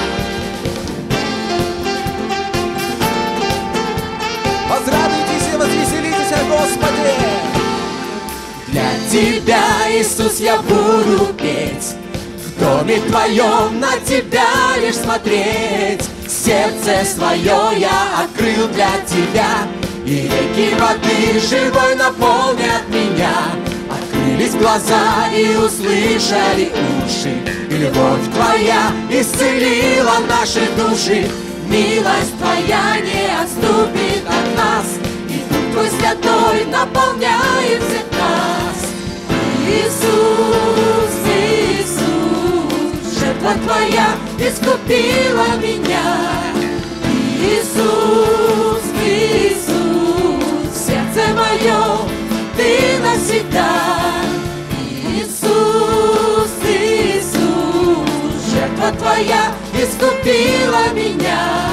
Возрадуйтесь и возвеселитесь о Господе. Для Тебя, Иисус, я буду петь, в доме Твоем на Тебя лишь смотреть. Сердце свое я открыл для Тебя, и реки воды живой наполнят меня. Открылись глаза и услышали уши, и любовь Твоя исцелила наши души. Милость Твоя не отступит от нас, и Дух Твой Святой наполняет всех нас. Иисус, Иисус, жертва Твоя искупила меня. Иисус, Иисус, в сердце моем Ты навсегда. Иисус, Иисус, жертва Твоя искупила меня.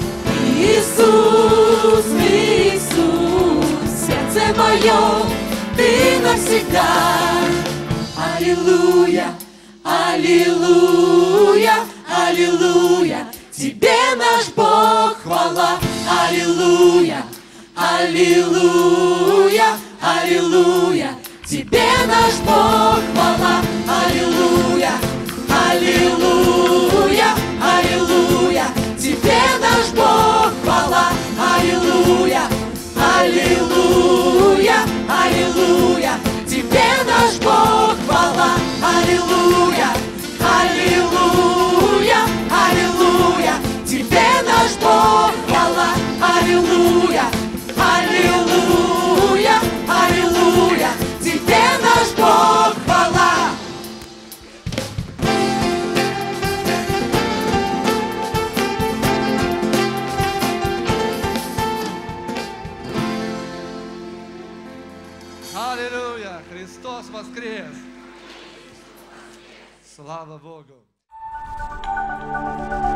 Иисус, Иисус, в сердце моем Ты навсегда. Аллилуйя, аллилуйя, аллилуйя, Тебе наш Бог хвала. Аллилуйя, аллилуйя, аллилуйя, Тебе наш Бог хвала. Аллилуйя, аллилуйя, аллилуйя, Тебе наш Бог хвала. Аллилуйя, аллилуйя, аллилуйя, Тебе наш Бог хвала. Аллилуйя, аллилуйя, аллилуйя, Тебе наш Бог хвала. Аллилуйя, аллилуйя, аллилуйя, Тебе наш Бог хвала. Аллилуйя! Христос воскрес! Слава Богу!